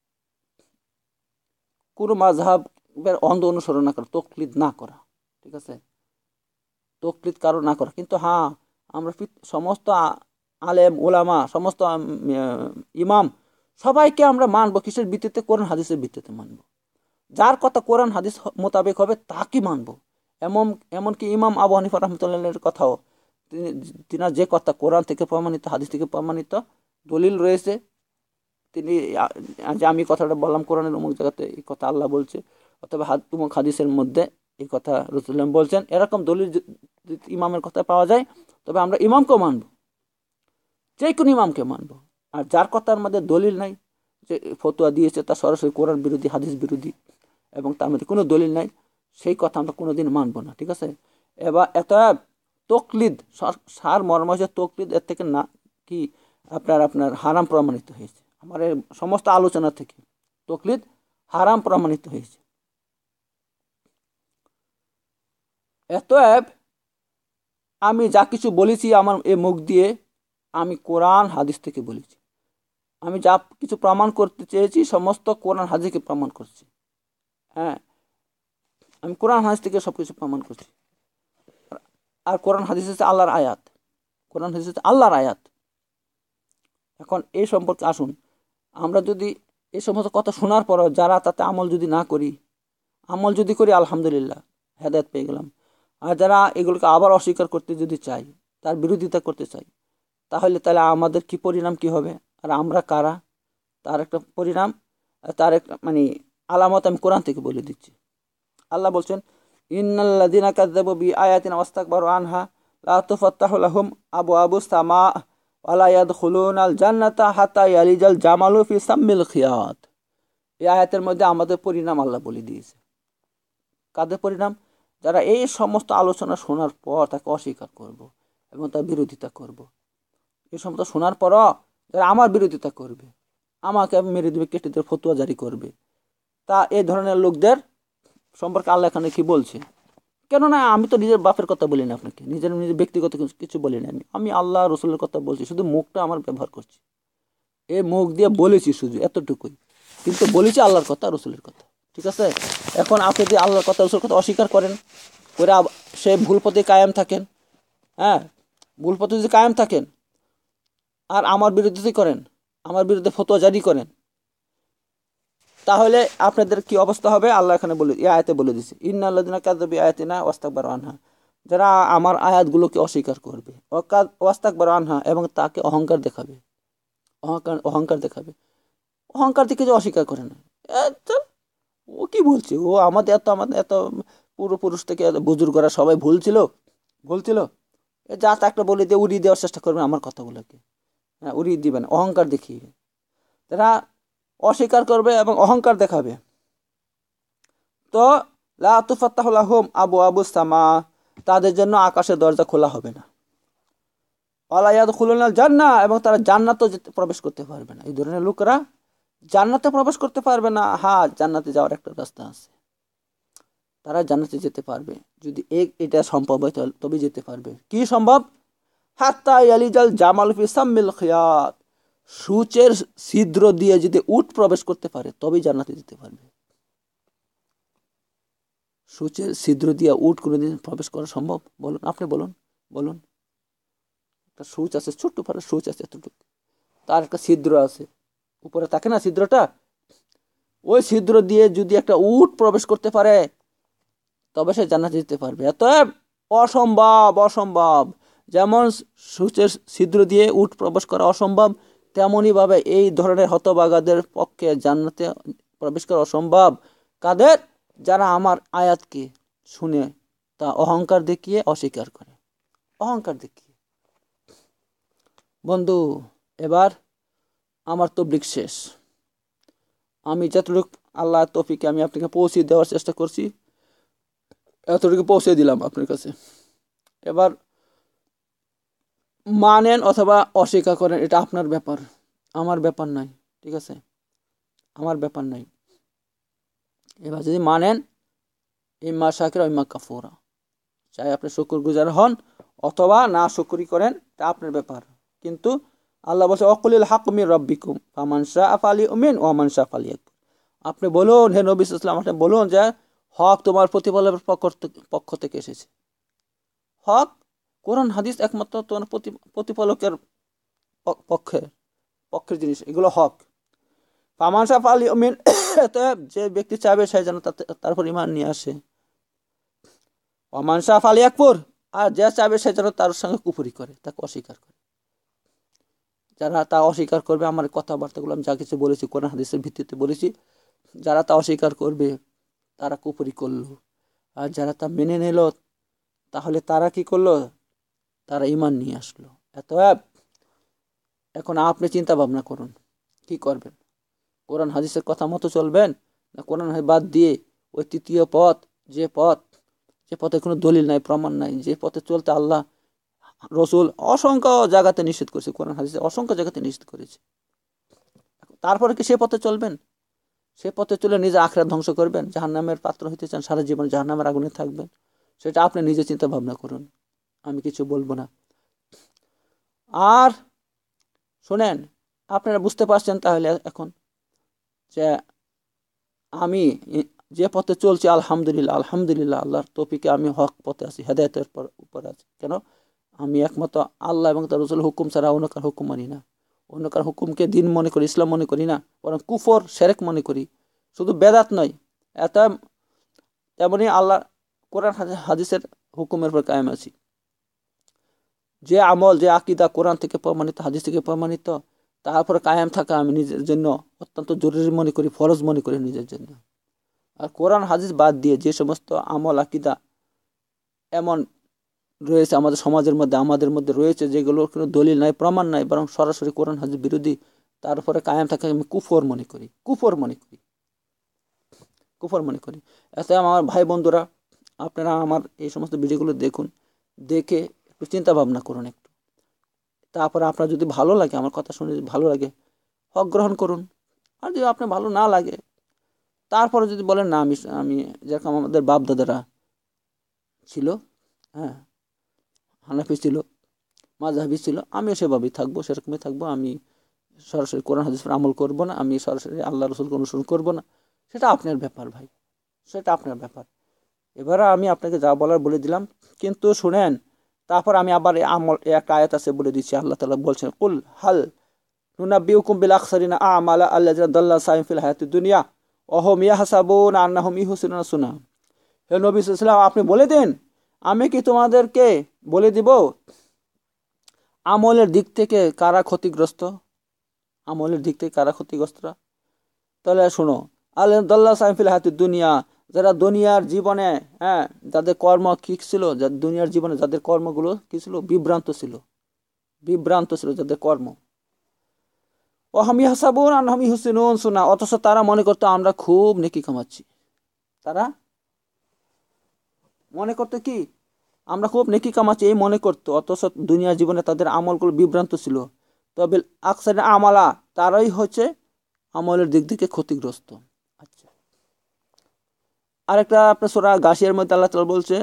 কোনো মাযহাবের অন্ধ অনুসরণ না করা, তকলিদ না করা, ঠিক আছে, তকলিদ কারো না করা। কিন্তু হ্যাঁ, আমরা সমস্ত আলেম ওলামা, সমস্ত ইমাম সবাইকে আমরা মানবো কিসের ভিত্তিতে, কোরআন হাদিসের ভিত্তিতে মানবো। যার কথা কোরআন হাদিস মোতাবেক হবে তাকে মানবো। এমন এমনকি ইমাম আবু হানিফা রাহমাতুল্লাহির কথাও, তিনি তিনার যে কথা কোরআন থেকে প্রমাণিত, হাদিস থেকে প্রমাণিত দলিল রয়েছে, তিনি যে আমি কথাটা বললাম কোরআনের অমুক জায়গাতে এই কথা আল্লাহ বলছে, অথবা অমুক হাদিসের মধ্যে এই কথা রাসূলুল্লাহ বলছেন, এরকম দলিল ইমামের কথা পাওয়া যায়, তবে আমরা ইমামকেও মানব, যে কোনো ইমামকে মানব। আর যার কথার মধ্যে দলিল নাই, যে ফতোয়া দিয়েছে তা সরাসরি কোরআন বিরোধী, হাদিস বিরোধী, এবং তার মধ্যে কোনো দলিল নাই, সেই কথা আমরা কোনোদিন মানব না, ঠিক আছে। এবার এত তকলিদ, সার মর্ম হচ্ছে তকলিদ, এর থেকে না কি আপনার আপনার হারাম প্রমাণিত হয়েছে। আমার এই সমস্ত আলোচনা থেকে তকলিদ হারাম প্রমাণিত হয়েছে। এতএব আমি যা কিছু বলেছি আমার এই মুখ দিয়ে, আমি কোরআন হাদিস থেকে বলেছি। আমি যা কিছু প্রমাণ করতে চেয়েছি সমস্ত কোরআন হাদিসকে প্রমাণ করছি। হ্যাঁ, আমি কোরআন হাদিস থেকে সব কিছু প্রমাণ করছি। আর কোরআন হাদিস হচ্ছে আল্লাহর আয়াত, কোরআন হাদিস হচ্ছে আল্লাহর আয়াত। এখন এই সম্পর্কে আসুন, আমরা যদি এই সমস্ত কথা শোনার পরও যারা তাতে আমল যদি না করি, আমল যদি করি আলহামদুলিল্লাহ হেদায়েত পেয়ে গেলাম। আর যারা এগুলোকে আবার অস্বীকার করতে যদি চাই, তার বিরোধিতা করতে চাই, তাহলে তাহলে আমাদের কি পরিণাম কি হবে, আর আমরা কারা, তার একটা পরিণাম, তার একটা মানে আলামত আমি কোরআন থেকে বলে দিচ্ছি। আল্লাহ বলছেন, ইন্নাল্লাযীনা কাযযাবু বিআয়াতিনা ওয়াস্তাকবারু আনহা লা তুফাত্তাহু লাহুম আবওয়াবুস সামা ওয়া লা ইয়াদখুলুনাল জান্নাতা হাত্তা ইয়ালিজাল জামালু ফি সাম্মিল খিয়াত। এই আয়াতের মধ্যে আমাদের পরিণাম আল্লাহ বলে দিয়েছে। কাদের পরিণাম? যারা এই সমস্ত আলোচনা শোনার পর তাকে অস্বীকার করব এবং তার বিরোধিতা করব। এই সমস্ত শোনার পরও যারা আমার বিরোধিতা করবে, আমাকে মেরে দেবে, কেটে দেবে, ফতোয়া জারি করবে, তা এই ধরনের লোকদের সম্পর্কে আল্লাহ এখানে কি বলছে? কেননা আমি তো নিজের বাপের কথা বলি না আপনাকে, নিজের নিজের ব্যক্তিগত কিছু বলি না, আমি আমি আল্লাহ রসুলের কথা বলছি, শুধু মুখটা আমার ব্যবহার করছি, এই মুখ দিয়ে বলেছি শুধু এতটুকুই, কিন্তু বলেছি আল্লাহর কথা, রসুলের কথা, ঠিক আছে। এখন আপনি যদি আল্লাহর কথা, রসুলের কথা অস্বীকার করেন করে সে ভুল পথে কায়েম থাকেন, হ্যাঁ, ভুল পথে যদি কায়েম থাকেন আর আমার বিরুদ্ধে করেন, আমার বিরুদ্ধে ফতোয়া জারি করেন, তাহলে আপনাদের কি অবস্থা হবে? আল্লাহ এখানে বলে, এই আয়াতে বলে দিয়েছে, ইন্নাল্লাযীনা কাযযাবু বিআয়াতিনা ওয়াস্তাকবারু আনহা, যারা আমার আয়াতগুলোকে অস্বীকার করবে, ওয়াস্তাকবারু আনহা, এবং তাকে অহংকার দেখাবে, অহংকার অহংকার দেখাবে, অহংকার থেকে যে অস্বীকার করে না, ও কি বলছে, ও আমাদের এত আমাদের এত পূর্বপুরুষ থেকে বুজুর্গরা সবাই ভুল ছিল, ভুল ছিল, যা তা একটা বলে দিয়ে উড়িয়ে দেওয়ার চেষ্টা করবেন আমার কথাগুলোকে, হ্যাঁ, উড়িয়ে দিবেন, অহংকার দেখিয়ে। তারা অস্বীকার করবে এবং অহংকার দেখাবে, তো লা তুফাত্তাহু লাহুম আবওয়াবুস সামা, তাদের জন্য আকাশের দরজা খোলা হবে না, ওয়ালা ইয়াদখুলুনাল জান্নাহ, এবং তারা জান্নাতে প্রবেশ করতে পারবে না। এই ধরনের লোকেরা জান্নাতে প্রবেশ করতে পারবে না। হ্যাঁ, জান্নাতে যাওয়ার একটা রাস্তা আছে, তারা জান্নাতে যেতে পারবে যদি এটা সম্ভব হয়, তবে যেতে পারবে। কি সম্ভব? হাত্তা ইয়ালিজাল জামাল ফি সাম্মিল খিয়াত, সূচের ছিদ্র দিয়ে যদি উট প্রবেশ করতে পারে তবেই জান্নাতে যেতে পারবে। সূচের ছিদ্র দিয়ে উট কোনোদিন প্রবেশ করা সম্ভব? বলুন, আপনি বলুন, বলুন। একটা সূচ আছে, ছোট্ট পারে সূচ আছে এতটুকু, তার একটা ছিদ্র আছে, উপরে থাকে না ছিদ্রটা, ওই ছিদ্র দিয়ে যদি একটা উট প্রবেশ করতে পারে তবে সে জান্নাতে যেতে পারবে। অতএব অসম্ভব, অসম্ভব। যেমন সূচের ছিদ্র দিয়ে উট প্রবেশ করা অসম্ভব, তেমনি ভাবে এই ধরনের হতভাগাদের পক্ষে জান্নাতে প্রবেশ করা অসম্ভব। কাদের? যারা আমার আয়াতকে শুনে তা অহংকার দেখিয়ে অস্বীকার করে, অহংকার দেখিয়ে। বন্ধু, এবার আমার তবলিগ শেষ। আমি যতটুকু আল্লাহ তৌফিকে আমি আপনাকে পৌঁছে দেওয়ার চেষ্টা করছি, এতটুকু পৌঁছে দিলাম আপনার কাছে। এবার মানেন অথবা অস্বীকার করেন, এটা আপনার ব্যাপার, আমার ব্যাপার নাই। ঠিক আছে, আমার ব্যাপার নাই। এবার যদি মানেন, ইম্মা শাকিরা ইম্মা কাফুরা, চাই আপনি শুকর গুজার হন অথবা না শুকরি করেন, এটা আপনার ব্যাপার। কিন্তু আল্লাহ বলছে অকুলিল হাক মির রব্বিকুম ফামান শাআ ফালিউমিন ওয়া মান শাআ ফালিয়াকফুর। আপনি বলুন, হে নবী সাল্লাল্লাহু আলাইহি ওয়াসাল্লাম, আপনি বলুন যে হক তোমার প্রতিপালকের পক্ষ থেকে এসেছে। হক কোরআন হাদিস একমাত্র তোমার প্রতিপালকের পক্ষে পক্ষের জিনিস, এগুলো হক। ফামান শাআ ফালিউমিন, যে ব্যক্তি চাইবে সে যেন তারপর ঈমান নিয়ে আসে। ওয়া মান শাআ ফালিয়াকফুর, আর যে চাইবে সে যেন তার সঙ্গে কুফরি করে, তাকে অস্বীকার করে। যারা তা অস্বীকার করবে, আমার কথাবার্তাগুলো আমি যা কিছু বলেছি কোরআন হাদিসের ভিত্তিতে বলেছি, যারা তা অস্বীকার করবে তারা কুফরি করলো। আর যারা তা মেনে নিল তাহলে তারা কি করলো? তারা ঈমান নিয়ে আসলো। অতএব এখন আপনি চিন্তা ভাবনা করুন, কি করবেন? কোরআন হাদিসের কথা মতো চলবেন, না কোরআন হাদিস বাদ দিয়ে ওই তৃতীয় পথ, যে পথ যে পথে কোনো দলিল নাই, প্রমাণ নাই, যে পথে চলতে আল্লাহ রসুল অসংখ্য জায়গাতে নিষেধ করেছে, কোরআন হাদিসে অসংখ্য জায়গাতে নিষেধ করেছে, তারপরে কি সে পথে চলবেন? সে পথে চলে নিজে আখিরাত ধ্বংস করবেন, জাহান্নামের পাত্র হইতে চান, সারা জীবন জাহান্নামের আগুনে থাকবেন? সেটা আপনি নিজে চিন্তা ভাবনা করুন, আমি কিছু বলবো না। আর শোনেন, আপনারা বুঝতে পারছেন তাহলে এখন যে আমি যে পথে চলছি, আলহামদুলিল্লাহ, আলহামদুলিল্লাহ, আল্লাহর তৌফিকে আমি হক পথে আছি, হেদায়েতের উপর আছি। কেন? আমি একমাত্র আল্লাহ এবং তার রাসূলের হুকুম ছাড়া অন্য কার হুকুম মানি না, অন্য কার হুকুমকে দিন মনে করি, ইসলাম মনে করি না, বরং কুফর শিরক মনে করি। শুধু বেদাত নয়, এত তেমনি আল্লাহ কোরআন হাদিসের হুকুমের উপর কায়েম আছি। যে আমল, যে আকীদা কোরআন থেকে প্রমাণিত, হাদিস থেকে প্রমাণিত, তারপর কায়েম থাকা আমি নিজের জন্য অত্যন্ত জরুরি মনে করি, ফরজ মনে করি নিজের জন্য। আর কোরআন হাদিস বাদ দিয়ে যে সমস্ত আমল আকীদা এমন রয়েছে আমাদের সমাজের মধ্যে, আমাদের মধ্যে রয়েছে, যেগুলোর কোনো দলিল নাই, প্রমাণ নাই, বরং সরাসরি কোরআন হাদিস বিরোধী, তার উপরে কায়েম থাকা আমি কুফর মনে করি, কুফর মনে করি, কুফর মনে করি। এত আমার ভাই বন্ধুরা, আপনারা আমার এই সমস্ত ভিডিওগুলো দেখুন, দেখে একটু চিন্তা ভাবনা করুন একটু। তারপরে আপনার যদি ভালো লাগে, আমার কথা শুনে যদি ভালো লাগে, হক গ্রহণ করুন। আর যদি আপনার ভালো না লাগে, তারপরে যদি বলেন না, আমি আমি যেরকম আমাদের বাপ দাদারা ছিল, হ্যাঁ, হানাফি ছিল, মাযহাবি ছিল, আমিও সেভাবেই থাকবো, সেরকমই থাকবো। আমি সরাসরি কোরআন হাদিস পর আমল করব না, আমি সরাসরি আল্লাহ রসুলকে অনুসরণ করব না। সেটা আপনার ব্যাপার ভাই, সেটা আপনার ব্যাপার। এবারে আমি আপনাকে যা বলার বলে দিলাম, কিন্তু শুনেন, তারপর আমি আবার আমল একটা আয়াত আছে বলে দিচ্ছি। আল্লাহ তাআলা বলছেন, কুল হাল নুনাব্বিউকুম বিল আখসারিনা আমালা আল্লাযিনা দাল্লা সাইয়ুম ফিল হায়াতিদ দুনিয়া ওয়া হুম ইয়াহসাবুনা আন্নাহুম ইউহসিনুনা সুনা। হে নবী সাল্লাল্লাহু আলাইহি ওয়াসাল্লাম, আপনি বলে দেন, আমি কি তোমাদেরকে বলে দিব আমলের দিক থেকে কারা ক্ষতিগ্রস্ত, আমলের দিক থেকে কারা ক্ষতিগ্রস্ত? তাহলে শোনো, আল্লাহ দাল্লা সাইয়ুম ফিল হায়াতিদ দুনিয়া, যারা দুনিয়ার জীবনে, হ্যাঁ, যাদের কর্ম কি ছিল, যাদের দুনিয়ার জীবনে যাদের কর্মগুলো কি ছিল, বিভ্রান্ত ছিল, বিভ্রান্ত ছিল যাদের কর্ম। ও হামি হাসাবুন আন হামি হুসিনুন সুনা, অথচ তারা মনে করতো আমরা খুব নেকি কামাচ্ছি। তারা মনে করতো কি, আমরা খুব নেকি কামাচ্ছি, এই মনে করতো। অথচ দুনিয়ার জীবনে তাদের আমলগুলো বিভ্রান্ত ছিল। তবে আকসার আমালা, তারাই হচ্ছে আমলের দিক থেকে ক্ষতিগ্রস্ত। আচ্ছা, আরেকটা আপনার সূরা গাশিয়ার মধ্যে আল্লাহ তাআলা বলছে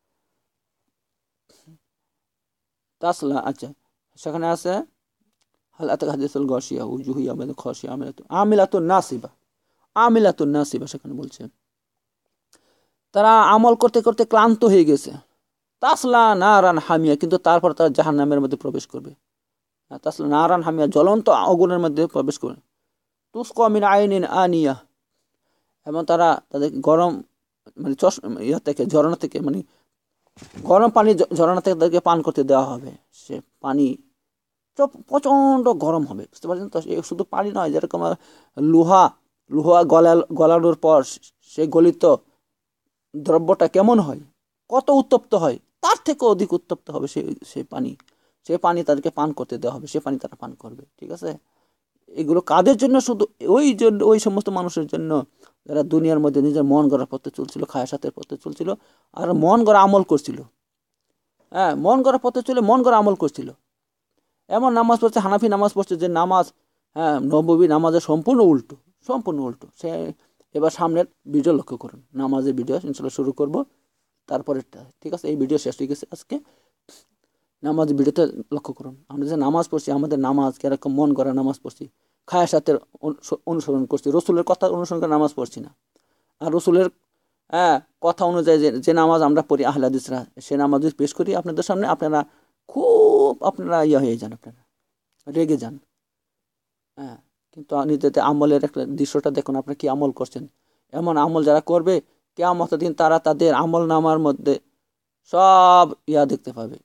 তাসলা, আচ্ছা, সেখানে আছে হাল আতাকা হাদিসুল গাশিয়া উজুহু ইয়াউমাইযিন খাশিয়া আমিলাতুন আমিলাতুন নাসিবা, আমিলাতুন নাসিবা সেখানে বলছে তারা আমল করতে করতে ক্লান্ত হয়ে গেছে। তাসলা নারান হামিয়া, কিন্তু তারপর তারা জাহান্নামের মধ্যে প্রবেশ করবে। তাসলা নারান হামিয়া, জ্বলন্ত আগুনের মধ্যে প্রবেশ করবে। তুসকা মিন আইনিন আনিয়া, এবং তারা তাদের গরম মানে চশ ইয়া থেকে ঝরনা থেকে মানে গরম পানি ঝরনা থেকে তাদেরকে পান করতে দেওয়া হবে। সে পানি প্রচণ্ড গরম হবে, বুঝতে পারছেন তো। শুধু পানি নয়, যেরকম লোহা লোহা গলা গলানোর পর সে গলিত দ্রব্যটা কেমন হয়, কত উত্তপ্ত হয়, তার থেকে অধিক উত্তপ্ত হবে সে সে পানি। সে পানি তাদেরকে পান করতে দেওয়া হবে, সে পানি তারা পান করবে। ঠিক আছে, এগুলো কাদের জন্য? শুধু ওই জন্য, ওই সমস্ত মানুষের জন্য যারা দুনিয়ার মধ্যে নিজের মন গড়ার পথে চলছিল, খায়াসাতের পথে চলছিল, আর মন গড়া আমল করছিল। হ্যাঁ, মন গড়ার পথে চলে মন গড়া আমল করছিল। এমন নামাজ পড়ছে, হানাফি নামাজ পড়ছে, যে নামাজ হ্যাঁ নববী নামাজের সম্পূর্ণ উল্টো, সম্পূর্ণ উল্টো। সে এবার সামনের ভিডিও লক্ষ্য করুন, নামাজের ভিডিও ইনশাল্লাহ শুরু করব তারপরেরটা। ঠিক আছে, এই ভিডিও শেষ হয়ে গেছে আজকে, নামাজ ভিডিওতে লক্ষ্য করুন। আমরা যে নামাজ পড়ছি, আমাদের নামাজ কিরকম মন গড়া নামাজ পড়ছি, খায়াসাতের অনুসরণ করছি, রসুলের কথা অনুসরণ করে নামাজ পড়ছি না। আর রসুলের হ্যাঁ কথা অনুযায়ী যে যে নামাজ আমরা পড়ি আহলে হাদিসরা, সে নামাজ যদি পেশ করি আপনাদের সামনে, আপনারা খুব আপনারা ইয়ে হয়ে যান, আপনারা রেগে যান। হ্যাঁ, কিন্তু নিজেদের আমলের একটা দৃশ্যটা দেখুন, আপনারা কি আমল করছেন। এমন আমল যারা করবে, কিয়ামতের দিন তারা তাদের আমল নামার মধ্যে সব ইয়া দেখতে পাবে,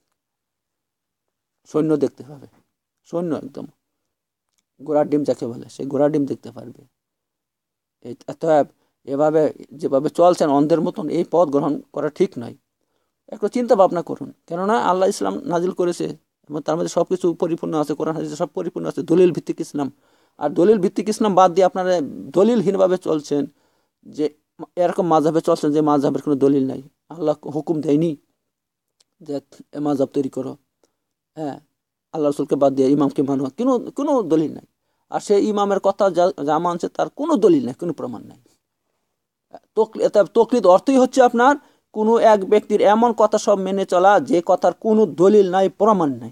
সৈন্য দেখতে পাবে, সৈন্য একদম ঘোড়ার ডিম যাকে বলে, সেই ঘোড়ার ডিম দেখতে পারবে। অতএব এভাবে যেভাবে চলছেন অন্ধের মতন, এই পথ গ্রহণ করা ঠিক নয়। একটু চিন্তা ভাবনা করুন, কেননা আল্লাহ ইসলাম নাজিল করেছে এবং তার মধ্যে সব কিছু পরিপূর্ণ আছে, কোরআন হাদিসে সব পরিপূর্ণ আছে, দলিল ভিত্তিক ইসলাম। আর দলিল ভিত্তিক ইসলাম বাদ দিয়ে আপনারা দলিলহীনভাবে চলছেন, যে এরকম মাযহাবে চলছেন যে মাযহাবের কোনো দলিল নাই, আল্লাহ হুকুম দেয়নি যে এ মাযহাব তৈরি করো। হ্যাঁ, আল্লাহ রসুলকে বাদ দিয়ে ইমামকে মানো, কোনো কোনো দলিল নাই। আর সেই ইমামের কথা যা যা মানছে তার কোনো দলিল নাই, কোনো প্রমাণ নাই। তকলিদ অর্থই হচ্ছে আপনার কোনো এক ব্যক্তির এমন কথা সব মেনে চলা যে কথার কোনো দলিল নাই, প্রমাণ নাই।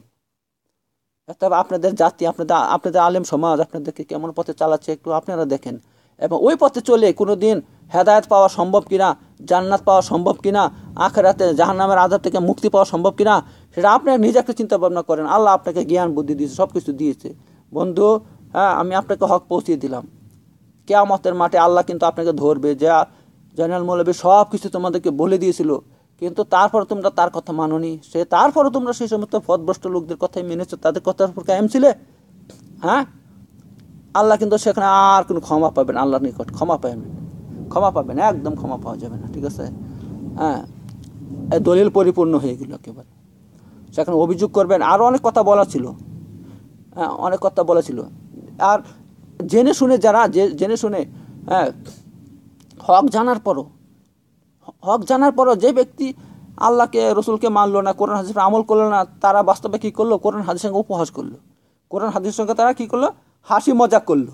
তবে আপনাদের জাতি, আপনাদের আপনাদের আলেম সমাজ আপনাদেরকে কেমন পথে চালাচ্ছে একটু আপনারা দেখেন, এবং ওই পথে চলে কোনো দিন হেদায়েত পাওয়া সম্ভব কিনা, জান্নাত পাওয়া সম্ভব কিনা, আখিরাতে জাহান্নামের আযাব থেকে মুক্তি পাওয়া সম্ভব কিনা, সেটা আপনি নিজে একটা চিন্তা ভাবনা করেন। আল্লাহ আপনাকে জ্ঞান বুদ্ধি দিয়েছে, সব কিছু দিয়েছে বন্ধু। হ্যাঁ, আমি আপনাকে হক পৌঁছিয়ে দিলাম। কিয়ামতের মাঠে আল্লাহ কিন্তু আপনাকে ধরবে, যে জয়নাল মৌলবী সব কিছু তোমাদেরকে বলে দিয়েছিল, কিন্তু তারপর তোমরা তার কথা মানোনি। সে তারপরও তোমরা সেই সমস্ত পথভ্রষ্ট লোকদের কথাই মেনেছো, তাদের কথার উপর কায়েম ছিলে। হ্যাঁ, আল্লাহ কিন্তু সেখানে আর কোনো ক্ষমা পাবেন, আল্লাহর নিকট ক্ষমা পাবেন, ক্ষমা পাবেন, একদম ক্ষমা পাওয়া যাবে না। ঠিক আছে, হ্যাঁ, এই দলিল পরিপূর্ণ হয়ে গেল একেবারে। সেখানে অভিযোগ করবেন, আরও অনেক কথা বলা ছিল। হ্যাঁ, অনেক কথা বলা ছিল। আর জেনে শুনে যারা যে জেনে শুনে হ্যাঁ হক জানার পরও হক জানার পরও যে ব্যক্তি আল্লাহকে রসুলকে মানলো না, কোরআন হাদিসের আমল করলো না, তারা বাস্তবে কী করলো? কোরআন হাদিসের সঙ্গে উপহাস করলো, কোরআন হাদিসের সঙ্গে তারা কী করলো? হাসি মজাক করলো।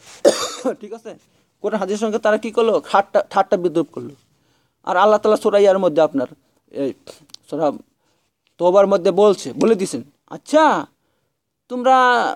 ঠিক আছে, কোরআন হাদিসের সঙ্গে তারা কী করলো? ঠাট্টা ঠাট্টা বিদ্রুপ করলো। আর আল্লাহ তাআলা সূরা ইয়ার মধ্যে আপনার এই সূরা তওবার মধ্যে বলছে, বলে দিছেন, আচ্ছা তোমরা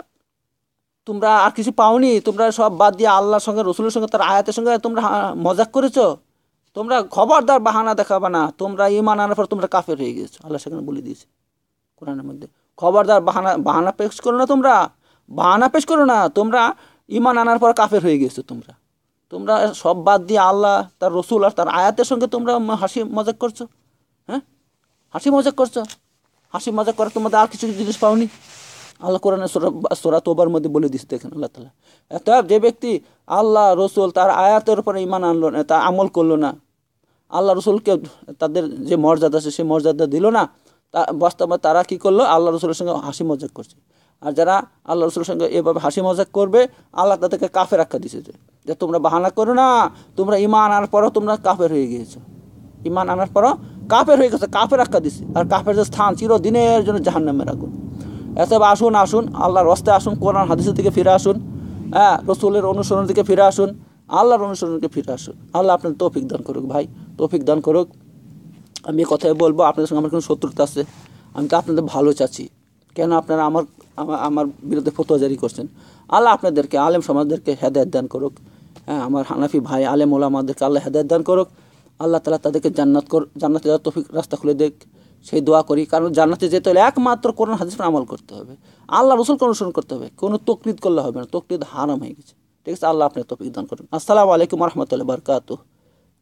তোমরা আর কিছু পাওনি, তোমরা সব বাদ দিয়ে আল্লাহর সঙ্গে রসুলের সঙ্গে তার আয়াতের সঙ্গে তোমরা মজাক করেছো, তোমরা খবরদার বাহানা দেখাবে না, তোমরা ঈমান আনার পর তোমরা কাফের হয়ে গেছো। আল্লাহ সেখানে বলে দিয়েছে কোরআনের মধ্যে, খবরদার বাহানা বাহানা পেশ করো না, তোমরা বাহানা পেশ করো না, তোমরা ঈমান আনার পর কাফের হয়ে গেছো। তোমরা তোমরা সব বাদ দিয়ে আল্লাহ তার রসুল আর তার আয়াতের সঙ্গে তোমরা হাসি মজাক করছো। হ্যাঁ, হাসি মজাক করছো, হাসি মজাক করে তোমাদের আর কিছু জিনিস পাওনি। আল্লাহ কোরআনের সূরা সূরা তওবার মধ্যে বলে দিচ্ছে, দেখেন আল্লাহ তাআলা। অতএব যে ব্যক্তি আল্লাহ রসুল তার আয়াতের উপরে ঈমান আনলো না, তা আমল করলো না, আল্লাহ রসুলকে তাদের যে মর্যাদা আছে সেই মর্যাদা দিল না, তা বাস্তবে তারা কী করলো? আল্লাহ রসুলের সঙ্গে হাসি মজাক করছে। আর যারা আল্লাহ রসুলের সঙ্গে এভাবে হাসি মজাক করবে, আল্লাহ তাদেরকে কাফের আখ্যা দিয়েছে, যে তোমরা বাহানা করো না, তোমরা ঈমান আনার পরও তোমরা কাফের হয়ে গিয়েছো, ঈমান আনার পরও কাফের হয়ে গেছে, কাফের আখ্যা দিছে। আর কাফের যে স্থান চিরদিনের জন্য জাহান্নামের আগুন। এসব আসুন আসুন আল্লাহর রাস্তে আসুন, কোরআন হাদিসের দিকে ফিরে আসুন, হ্যাঁ, রসুলের অনুসরণের দিকে ফিরে আসুন, আল্লাহর অনুসরণের দিকে ফিরে আসুন। আল্লাহ আপনাদের তৌফিক দান করুক ভাই, তৌফিক দান করুক। আমি কথাই বলবো, আপনাদের সঙ্গে আমার কোনো শত্রুতা আছে? আমি তো আপনাদের ভালো চাচ্ছি, কেন আপনারা আমার আমার আমার বিরুদ্ধে ফতোয়া জারি করছেন। আল্লাহ আপনাদেরকে আলেম সমাজদেরকে হেদায়েত দান করুক। হ্যাঁ, আমার হানাফি ভাই আলেম ওলামাদেরকে আল্লাহ হেদায়েত দান করুক। আল্লাহ তাআলা তাদেরকে জান্নাত কর জান্নাতে যাওয়ার তৌফিক রাস্তা খুলে দেখ, সেই দোয়া করি। কারণ জান্নাতে যেতে হলে একমাত্র কোরআন হাদিস পর আমল করতে হবে, আল্লাহ রসুলকে অনুসরণ করতে হবে, কোনো তকলিদ করলে হবে না, তকলিদ হারাম হয়ে গেছে। ঠিক আছে, আল্লাহ আপনার তৌফিক দান করুন। আসসালামু আলাইকুম ওয়া রাহমাতুল্লাহি ওয়া বারাকাতুহু।